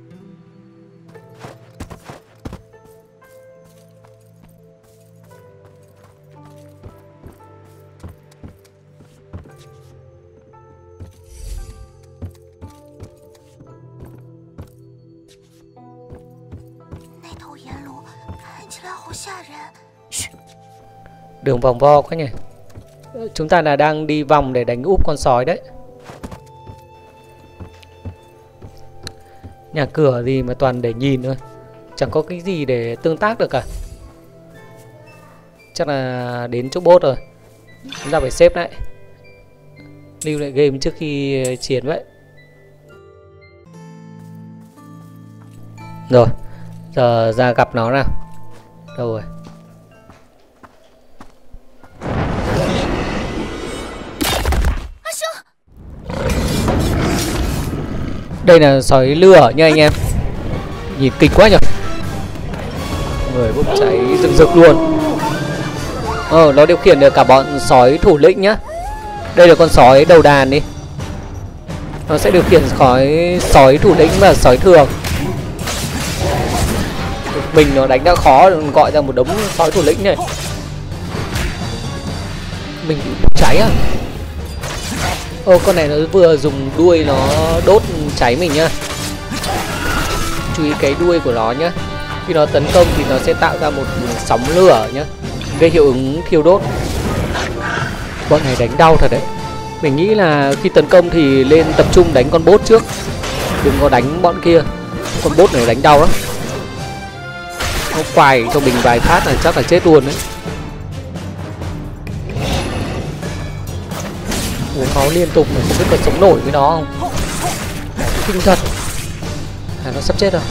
那头阎罗看起来好吓人。 嘘， đường vòng vo quá nhỉ. Chúng ta là đang đi vòng để đánh úp con sói đấy. Nhà cửa gì mà toàn để nhìn thôi, chẳng có cái gì để tương tác được cả. Chắc là đến chỗ boss rồi. Chúng ta phải xếp lại, lưu lại game trước khi chiến vậy. Rồi, giờ ra gặp nó nào. Đâu rồi? Đây là sói lửa nha anh em. Nhìn kinh quá nhỉ. Người bốc cháy rừng rực luôn. Ờ, nó điều khiển được cả bọn sói thủ lĩnh nhá. Đây là con sói đầu đàn đi. Nó sẽ điều khiển sói sói thủ lĩnh và sói thường. Mình nó đánh đã khó, gọi ra một đống sói thủ lĩnh này. Mình bị bốc cháy à? Ô, con này nó vừa dùng đuôi nó đốt cháy mình nhá. chú ý cái đuôi của nó nhé. Khi nó tấn công thì nó sẽ tạo ra một sóng lửa nhé, gây hiệu ứng thiêu đốt. Bọn này đánh đau thật đấy. Mình nghĩ là khi tấn công thì lên tập trung đánh con boss trước, đừng có đánh bọn kia. Con boss này đánh đau lắm. Nó quài cho mình vài phát là chắc là chết luôn đấy. Uống máu liên tục mà không biết có sống nổi với nó không. Kinh thật. À, nó sắp chết rồi.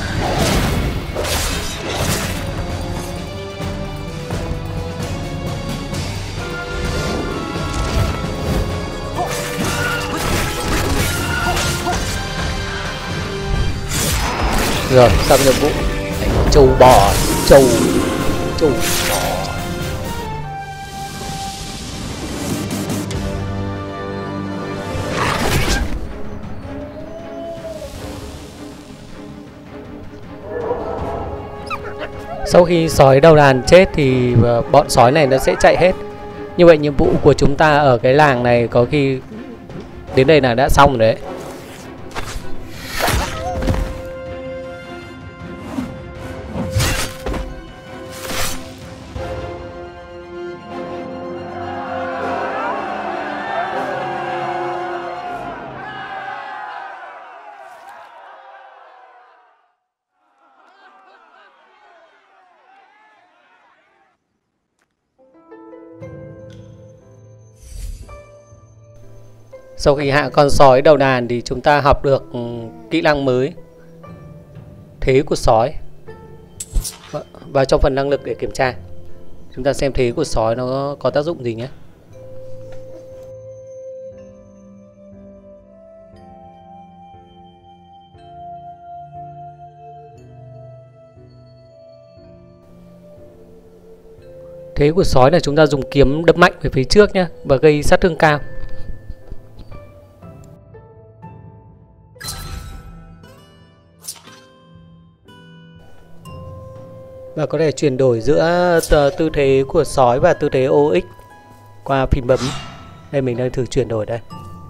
Rồi, xong nhiệm vụ. Trâu bò, trâu, trâu bò. Sau khi sói đầu đàn chết thì bọn sói này nó sẽ chạy hết. Như vậy nhiệm vụ của chúng ta ở cái làng này có khi đến đây là đã xong rồi đấy. Sau khi hạ con sói đầu đàn thì chúng ta học được kỹ năng mới, thế của sói. Vào trong phần năng lực để kiểm tra, chúng ta xem thế của sói nó có tác dụng gì nhé. Thế của sói là chúng ta dùng kiếm đâm mạnh về phía trước nhé và gây sát thương cao. Và có thể chuyển đổi giữa tư thế của sói và tư thế ô ích qua phím bấm. Đây mình đang thử chuyển đổi đây.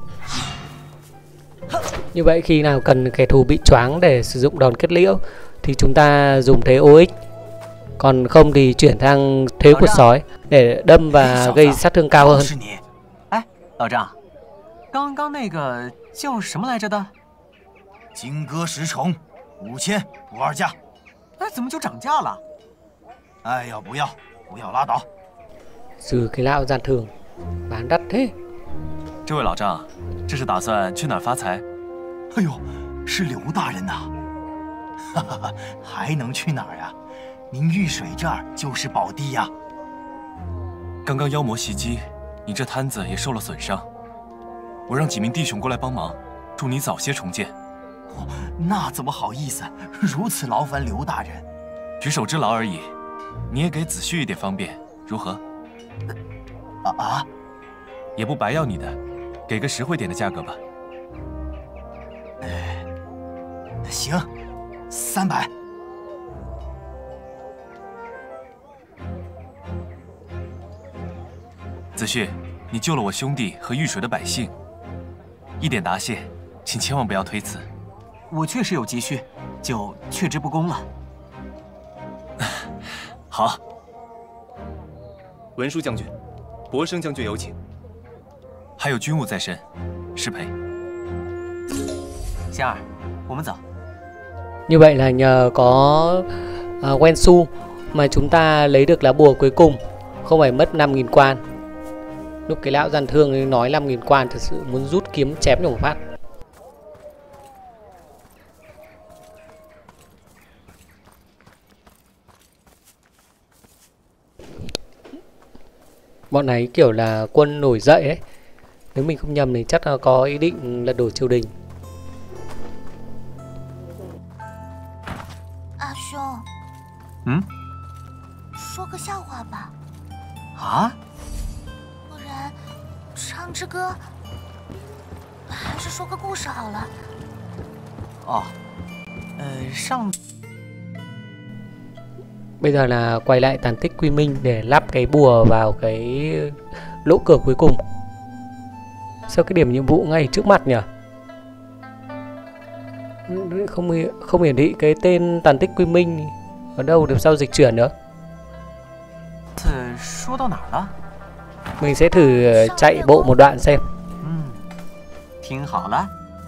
Như vậy khi nào cần kẻ thù bị choáng để sử dụng đòn kết liễu thì chúng ta dùng thế ô ích. Còn không thì chuyển sang thế của sói để đâm và gây sát thương cao hơn. 哎，老丈，刚刚那个叫什么来着的？ 金戈石虫，五千不二价。 哎，怎么就涨价了？ 爱要不要，不要拉倒。 Trừ cái lão gian thường bán đắt thế. 这位老丈，这是打算去哪儿发财？ 哎呦，是刘大人呐！哈哈哈，还能去哪儿呀？您玉水这儿就是宝地呀。 刚刚妖魔袭击，你这摊子也受了损伤。我让几名弟兄过来帮忙，祝你早些重建。 哦，那怎么好意思？如此劳烦刘大人。 举手之劳而已。 你也给子旭一点方便，如何？ 啊啊！ 也不白要你的，给个实惠点的价格吧。 哎，行，三百。 子旭，你救了我兄弟和玉水的百姓，一点答谢，请千万不要推辞。 我确实有急需，就却之不恭了。 好，文书将军，博生将军有请。还有军务在身，失陪。 仙儿，我们走。 Như vậy là nhờ có uh, Wensu mà chúng ta lấy được lá bùa cuối cùng, không phải mất năm nghìn quan. Lúc cái lão gian thương nói năm nghìn quan, thật sự muốn rút kiếm chém cho một phát. Bọn này kiểu là quân nổi dậy ấy. Nếu mình không nhầm thì chắc là có ý định lật đổ triều đình. 阿兄， 嗯， 说个笑话吧， 啊？ 不然唱支歌，还是说个故事好了。 哦，呃，上 Bây giờ là quay lại tàn tích Quy Minh để lắp cái bùa vào cái lỗ cửa cuối cùng. Sao cái điểm nhiệm vụ ngay trước mặt nhỉ? Không không hiển thị cái tên tàn tích Quy Minh ở đâu, làm sao dịch chuyển nữa. 这说到哪儿了？ Mình sẽ thử chạy bộ một đoạn xem. 嗯，听好了。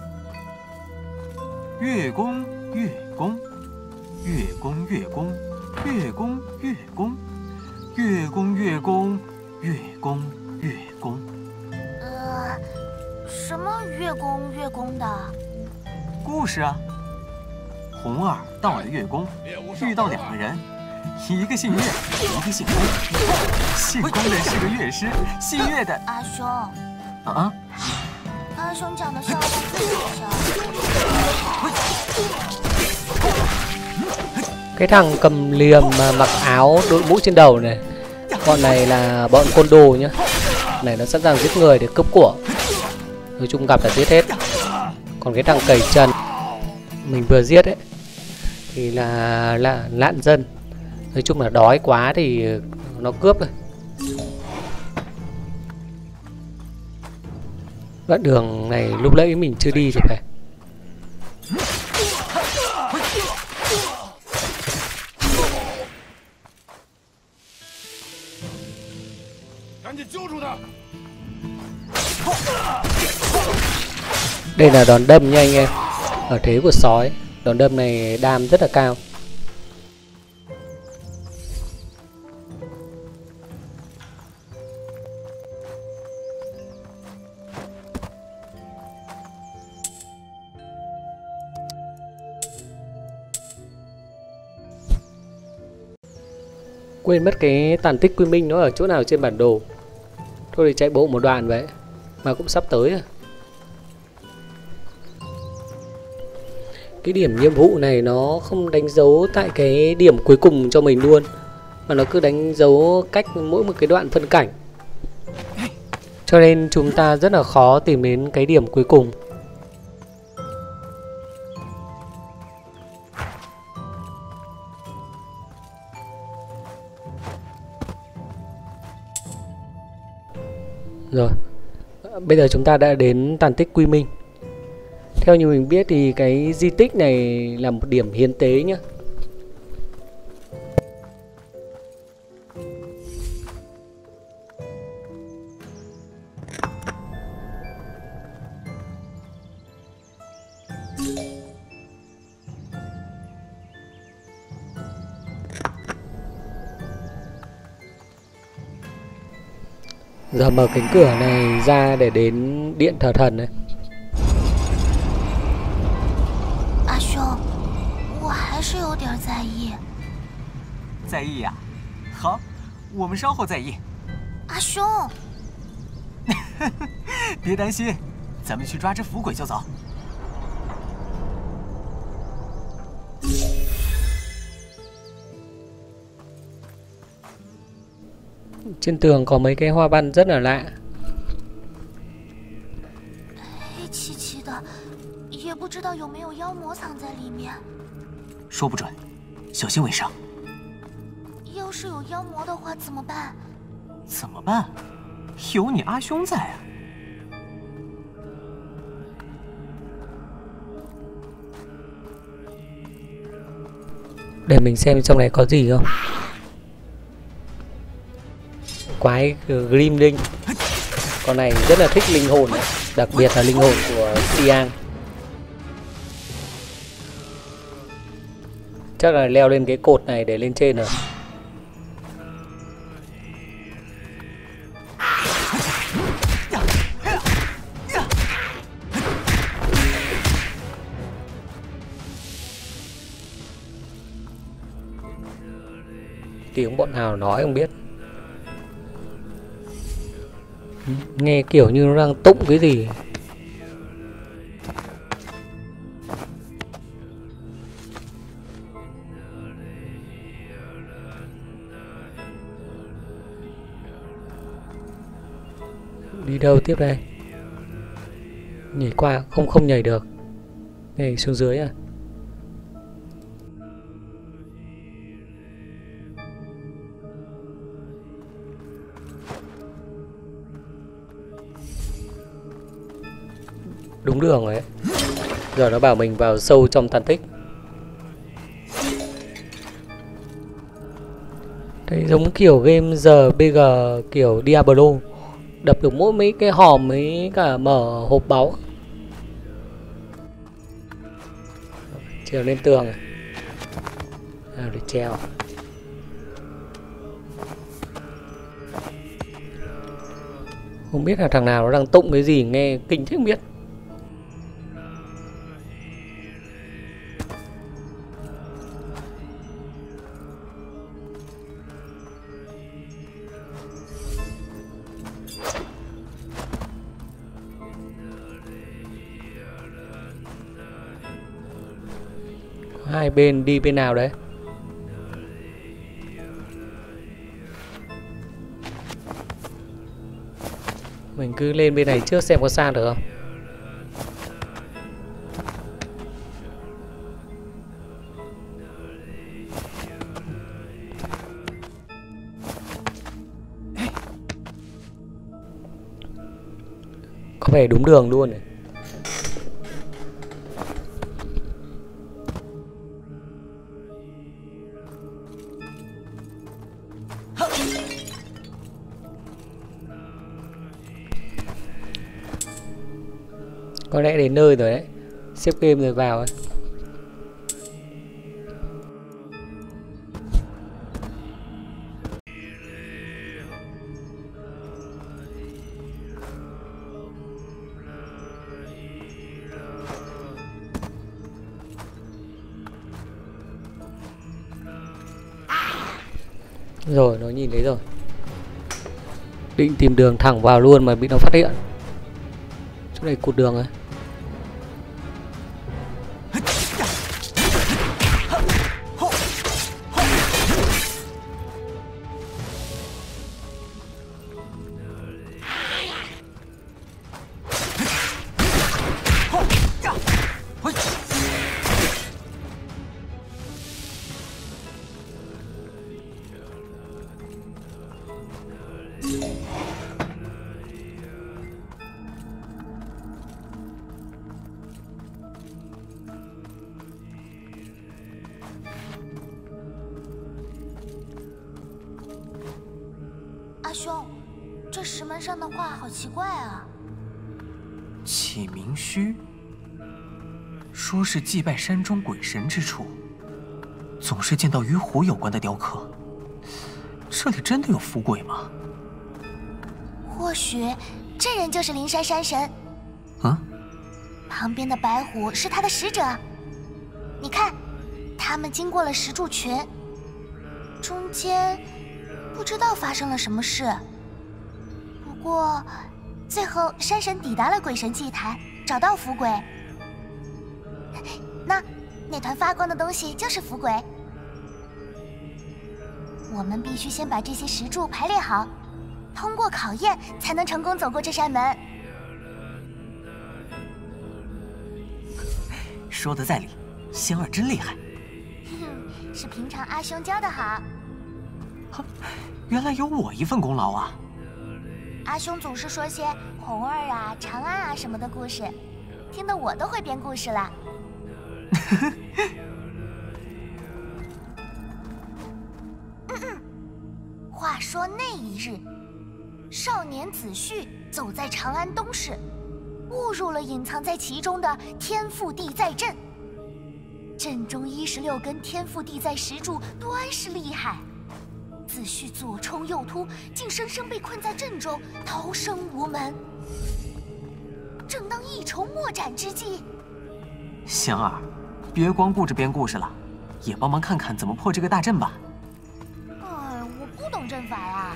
月宫，月宫，月宫，月宫，月宫，月宫，月宫，月宫，月宫，月宫。 呃，什么月宫月宫的？ 故事啊。红儿到了月宫，遇到两个人，一个姓月，一个姓宫。姓宫的是个乐师，姓月的…… 阿兄， 啊？ 阿兄讲的笑话最好笑。 Cái thằng cầm liềm mà mặc áo đội mũ trên đầu này, bọn này là bọn côn đồ nhá. Này nó sẵn sàng giết người để cướp của. Nói chung gặp là giết hết. Còn cái thằng cầy trần mình vừa giết ấy thì là là nạn dân. Nói chung là đói quá thì nó cướp rồi. Đoạn đường này lúc nãy mình chưa đi thì phải. 赶紧揪住他！ Đây là đòn đâm nha anh em. Ở thế của sói, đòn đâm này đam rất là cao. Quên mất cái tàn tích Quy Minh nó ở chỗ nào trên bản đồ. Thôi thì chạy bộ một đoạn vậy. Mà cũng sắp tới rồi. Cái điểm nhiệm vụ này nó không đánh dấu tại cái điểm cuối cùng cho mình luôn, mà nó cứ đánh dấu cách mỗi một cái đoạn phân cảnh. Cho nên chúng ta rất là khó tìm đến cái điểm cuối cùng. Rồi, bây giờ chúng ta đã đến tàn tích Quy Minh. Theo như mình biết thì cái di tích này là một điểm hiến tế nhá. Giờ mở cánh cửa này ra để đến điện thờ thần này. 阿兄，我还是有点在意。 在意呀？好，我们稍后再议。 阿兄， 别担心，咱们去抓只腐鬼就走。 Trên tường có mấy cái hoa văn rất là lạ. 黑漆漆的，也不知道有没有妖魔藏在里面。 说不准，小心为上。 要是有妖魔的话怎么办？ 怎么办？有你阿兄在啊！ Để mình xem trong này có gì không. Quái Grim Linh. Con này rất là thích linh hồn này. Đặc biệt là linh hồn của Xiang. Chắc là leo lên cái cột này để lên trên rồi. Tiếng bọn nào nói không biết. Nghe kiểu như nó đang tụng cái gì. Đi đâu tiếp đây? Nhảy qua, không không nhảy được. Nhảy xuống dưới à? Đúng đường rồi đấy. Giờ nó bảo mình vào sâu trong tàn tích. Đây giống kiểu game giờ bê giê kiểu Diablo, đập được mỗi mấy cái hòm mấy cả mở hộp báu. Trèo lên tường này. À, để treo. Không biết là thằng nào nó đang tụng cái gì, nghe kinh thế không biết. Hai bên đi bên nào đấy? Mình cứ lên bên này trước xem có sang được không. Có vẻ đúng đường luôn này. Có lẽ đến nơi rồi đấy. Xếp game rồi vào ấy. Rồi, nó nhìn thấy rồi. Định tìm đường thẳng vào luôn mà bị nó phát hiện. Chỗ này cụt đường ấy. 阿兄，这石门上的画好奇怪啊！ 启明虚，说是祭拜山中鬼神之处，总是见到与火有关的雕刻。这里真的有符鬼吗？ 或许这人就是灵山山神。 啊？ 旁边的白虎是他的使者。你看，他们经过了石柱群，中间不知道发生了什么事。不过，最后山神抵达了鬼神祭坛，找到符鬼。那那团发光的东西就是符鬼。我们必须先把这些石柱排列好，通过考验才能成功走过这扇门。 说得在理，仙儿真厉害。 哼，是平常阿兄教的好。 原来有我一份功劳啊！ 阿兄总是说些红儿啊、长安啊什么的故事，听得我都会编故事了。嗯嗯。话说那一日，少年子旭走在长安东市，误入了隐藏在其中的天赋地在阵。阵中一十六根天赋地在石柱，端是厉害。子旭左冲右突，竟生生被困在阵中，逃生无门。正当一筹莫展之际， 仙儿，别光顾着编故事了，也帮忙看看怎么破这个大阵吧。 哎，我不懂阵法呀。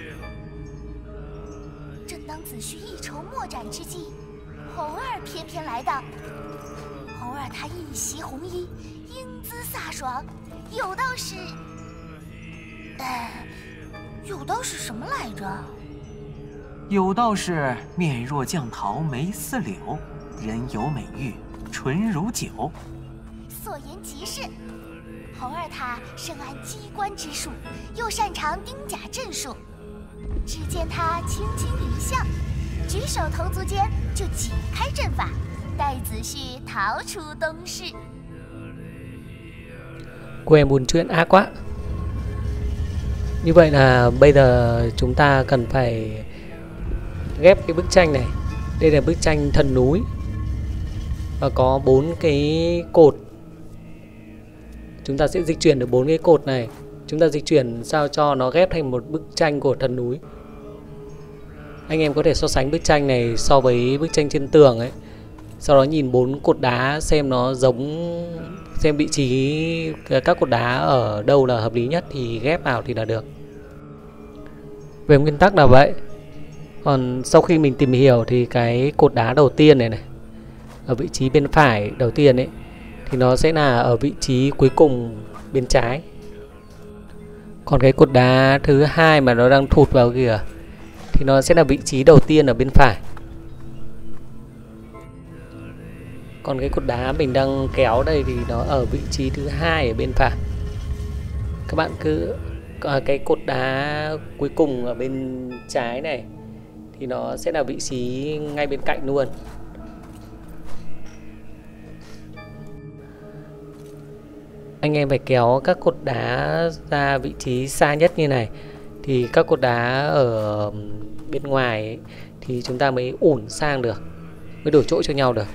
正当子旭一筹莫展之际，红儿偏偏来到。红儿她一袭红衣，英姿飒爽，有道是。哎，有道是什么来着？ 有道是面若绛桃眉似柳，人有美玉唇如酒。 所言极是。红儿她深谙机关之术，又擅长钉甲阵术。只见她轻轻一笑，举手投足间就解开阵法， 带子婿逃出东市。 Cô em buồn chuyện ác quá. Như vậy là bây giờ chúng ta cần phải ghép cái bức tranh này. Đây là bức tranh thần núi và có bốn cái cột. Chúng ta sẽ dịch chuyển được bốn cái cột này. Chúng ta dịch chuyển sao cho nó ghép thành một bức tranh của thần núi. Anh em có thể so sánh bức tranh này so với bức tranh trên tường ấy. Sau đó nhìn bốn cột đá xem nó giống, xem vị trí các cột đá ở đâu là hợp lý nhất thì ghép vào thì là được. Về nguyên tắc là vậy. Còn sau khi mình tìm hiểu thì cái cột đá đầu tiên này này, ở vị trí bên phải đầu tiên ấy, thì nó sẽ là ở vị trí cuối cùng bên trái. Còn cái cột đá thứ hai mà nó đang thụt vào kìa thì nó sẽ là vị trí đầu tiên ở bên phải. Còn cái cột đá mình đang kéo đây thì nó ở vị trí thứ hai ở bên phải. Các bạn cứ à, cái cột đá cuối cùng ở bên trái này thì nó sẽ là vị trí ngay bên cạnh luôn. Anh em phải kéo các cột đá ra vị trí xa nhất như này thì các cột đá ở bên ngoài ấy, thì chúng ta mới ủn sang được, mới đổi chỗ cho nhau được.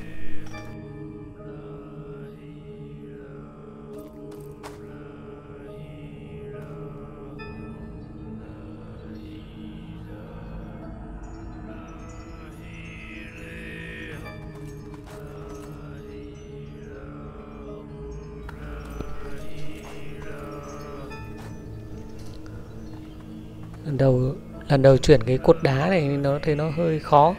Lần đầu lần đầu chuyển cái cột đá này nó thấy nó hơi khó.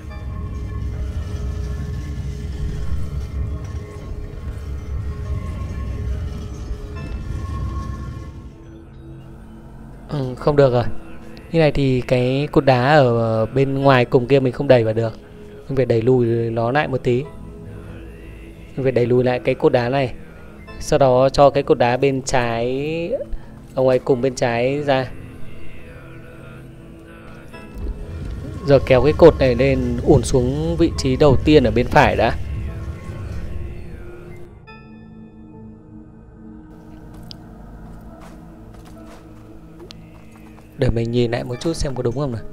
Ừ, không được rồi. Như này thì cái cột đá ở bên ngoài cùng kia mình không đẩy vào được. Mình phải đẩy lùi nó lại một tí. Mình phải đẩy lùi lại cái cột đá này. Sau đó cho cái cột đá bên trái, ở ngoài cùng bên trái ra. Giờ kéo cái cột này lên ủn xuống vị trí đầu tiên ở bên phải đã. Để mình nhìn lại một chút xem có đúng không nào.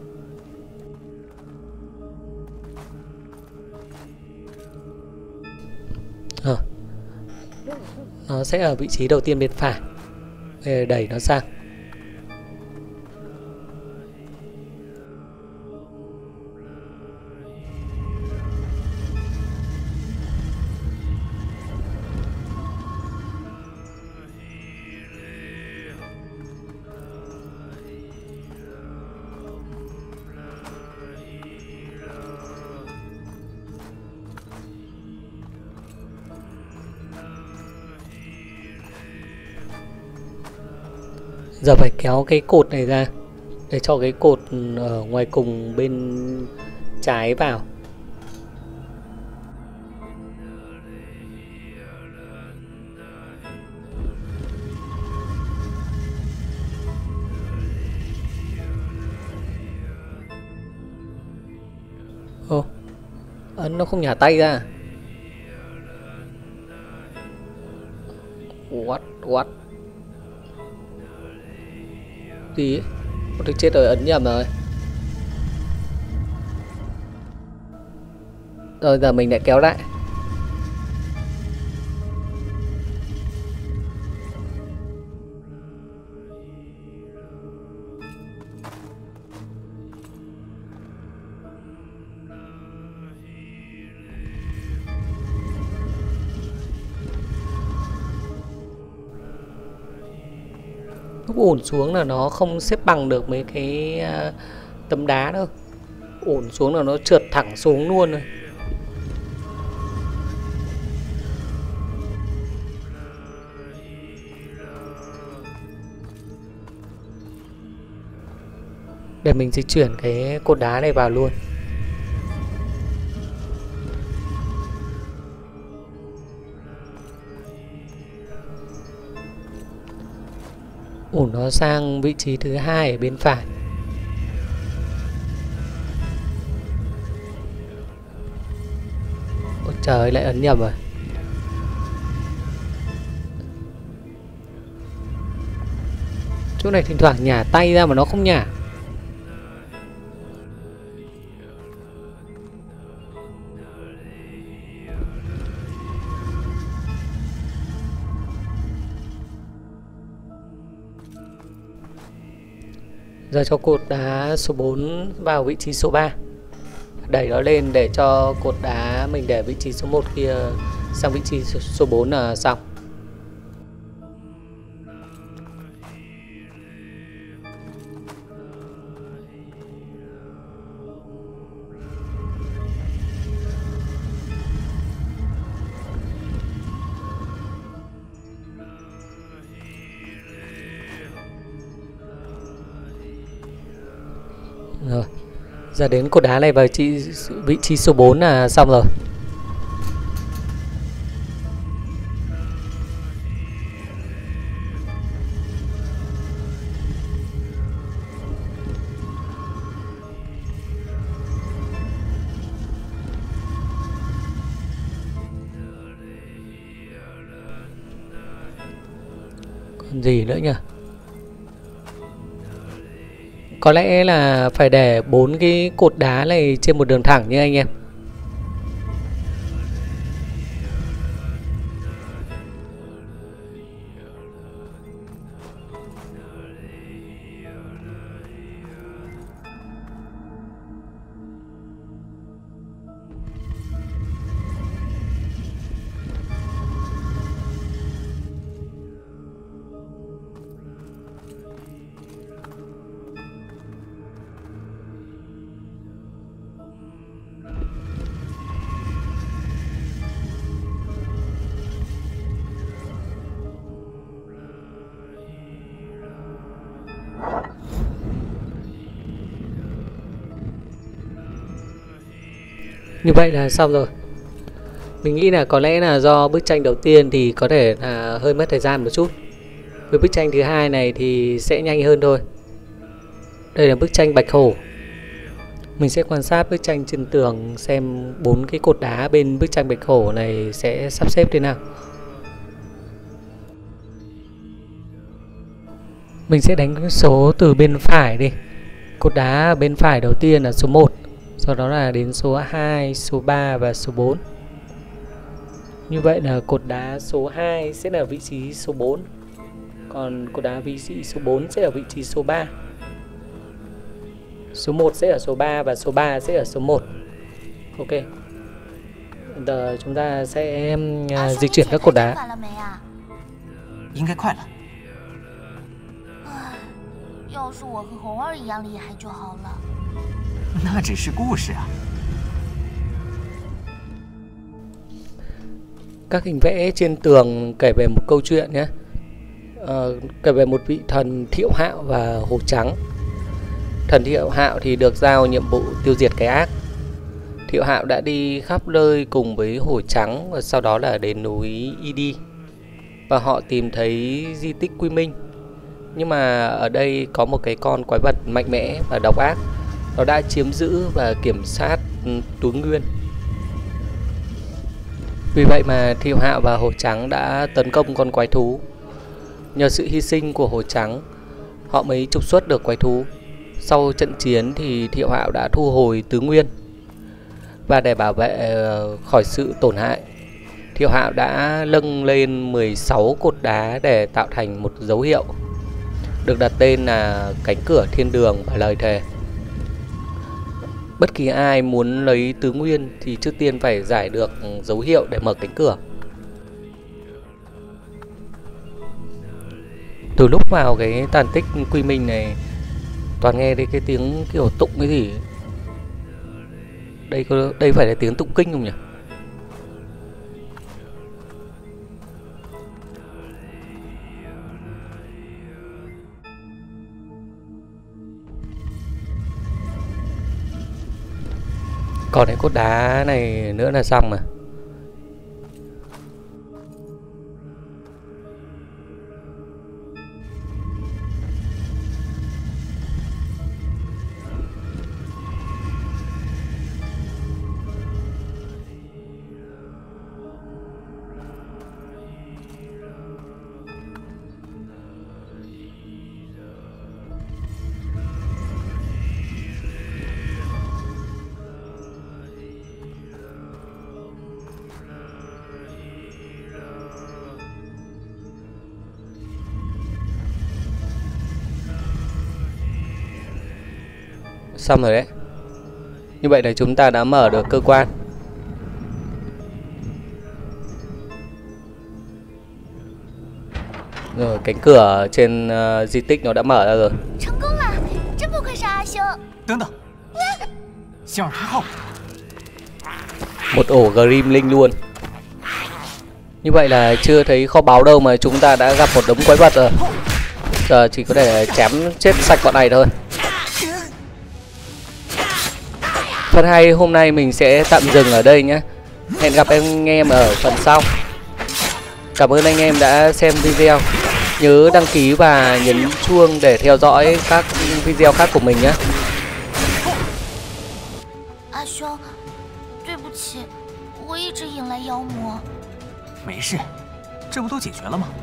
À, nó sẽ ở vị trí đầu tiên bên phải. Để đẩy nó sang. Giờ phải kéo cái cột này ra để cho cái cột ở ngoài cùng bên trái vào. Ô, ấn nó không nhả tay ra. What, what? Gì ấy? Tôi chết rồi, ấn nhầm rồi. Rồi giờ mình lại kéo lại. Lúc ủn xuống là nó không xếp bằng được mấy cái uh, tấm đá đâu. Ủn xuống là nó trượt thẳng xuống luôn rồi. Để mình dịch chuyển cái cột đá này vào luôn. Ủn nó sang vị trí thứ hai ở bên phải. Trời ơi, lại ấn nhầm rồi. Chỗ này thỉnh thoảng nhả tay ra mà nó không nhả. Giờ cho cột đá số bốn vào vị trí số ba. Đẩy nó lên để cho cột đá mình để vị trí số một kia sang vị trí số bốn là xong. Rồi, giờ đến cột đá này vào vị, vị trí số bốn là xong rồi. Còn gì nữa nhỉ? Có lẽ là phải để bốn cái cột đá này trên một đường thẳng như anh em. Như vậy là xong rồi. Mình nghĩ là có lẽ là do bức tranh đầu tiên thì có thể là hơi mất thời gian một chút. Với bức tranh thứ hai này thì sẽ nhanh hơn thôi. Đây là bức tranh bạch hổ. Mình sẽ quan sát bức tranh trên tường xem bốn cái cột đá bên bức tranh bạch hổ này sẽ sắp xếp thế nào. Mình sẽ đánh số từ bên phải đi. Cột đá bên phải đầu tiên là số một. Sau đó là đến số hai, số ba và số bốn. Như vậy là cột đá số hai sẽ là vị trí số bốn. Còn cột đá vị trí số bốn sẽ ở vị trí số ba. Số một sẽ ở số ba và số ba sẽ ở số một. Ok. Giờ chúng ta sẽ uh, dịch chuyển các cột đá. 应该快了。 要是我和红儿一样厉害就好了。 那只是故事啊。 Các hình vẽ trên tường kể về một câu chuyện nhé. Ờ, kể về một vị thần Thiệu Hạo và Hổ Trắng. Thần Thiệu Hạo thì được giao nhiệm vụ tiêu diệt cái ác. Thiệu Hạo đã đi khắp nơi cùng với Hổ Trắng và sau đó là đến núi Y Đi. Và họ tìm thấy di tích Quy Minh. Nhưng mà ở đây có một cái con quái vật mạnh mẽ và độc ác. Nó đã chiếm giữ và kiểm soát Tú Nguyên. Vì vậy mà Thiệu Hạo và Hổ Trắng đã tấn công con quái thú. Nhờ sự hy sinh của Hổ Trắng, họ mới trục xuất được quái thú. Sau trận chiến thì Thiệu Hạo đã thu hồi Tứ Nguyên. Và để bảo vệ khỏi sự tổn hại, Thiệu Hạo đã nâng lên mười sáu cột đá để tạo thành một dấu hiệu, được đặt tên là cánh cửa thiên đường và lời thề. Bất kỳ ai muốn lấy Tứ Nguyên thì trước tiên phải giải được dấu hiệu để mở cánh cửa. Từ lúc vào cái tàn tích Quy Minh này, toàn nghe thấy cái tiếng kiểu tụng cái gì. Đây có đây phải là tiếng tụng kinh không nhỉ? Còn cái cột đá này nữa là xong mà. Xong rồi đấy. Như vậy là chúng ta đã mở được cơ quan. Rồi cánh cửa trên uh, di tích nó đã mở ra rồi. 成功了，真不愧是阿兄。 等等，向日葵后， Một ổ Gremlin luôn. Như vậy là chưa thấy kho báu đâu mà chúng ta đã gặp một đống quái vật rồi. Giờ chỉ có thể chém chết sạch bọn này thôi. Phần hay hôm nay mình sẽ tạm dừng ở đây nhé. Hẹn gặp anh em ở phần sau. Cảm ơn anh em đã xem video. Nhớ đăng ký và nhấn chuông để theo dõi các video khác của mình nhé. 阿兄，对不起，我一直引来妖魔。 没事，这不都解决了吗？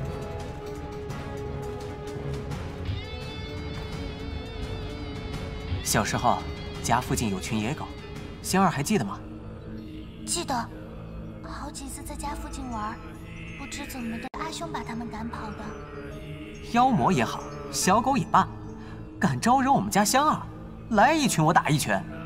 小时候家附近有群野狗，仙儿还记得吗？ 记得，好几次在家附近玩，不知怎么的，阿兄把他们赶跑的。 妖魔也好，小狗也罢，敢招惹我们家香儿，来一群我打一群。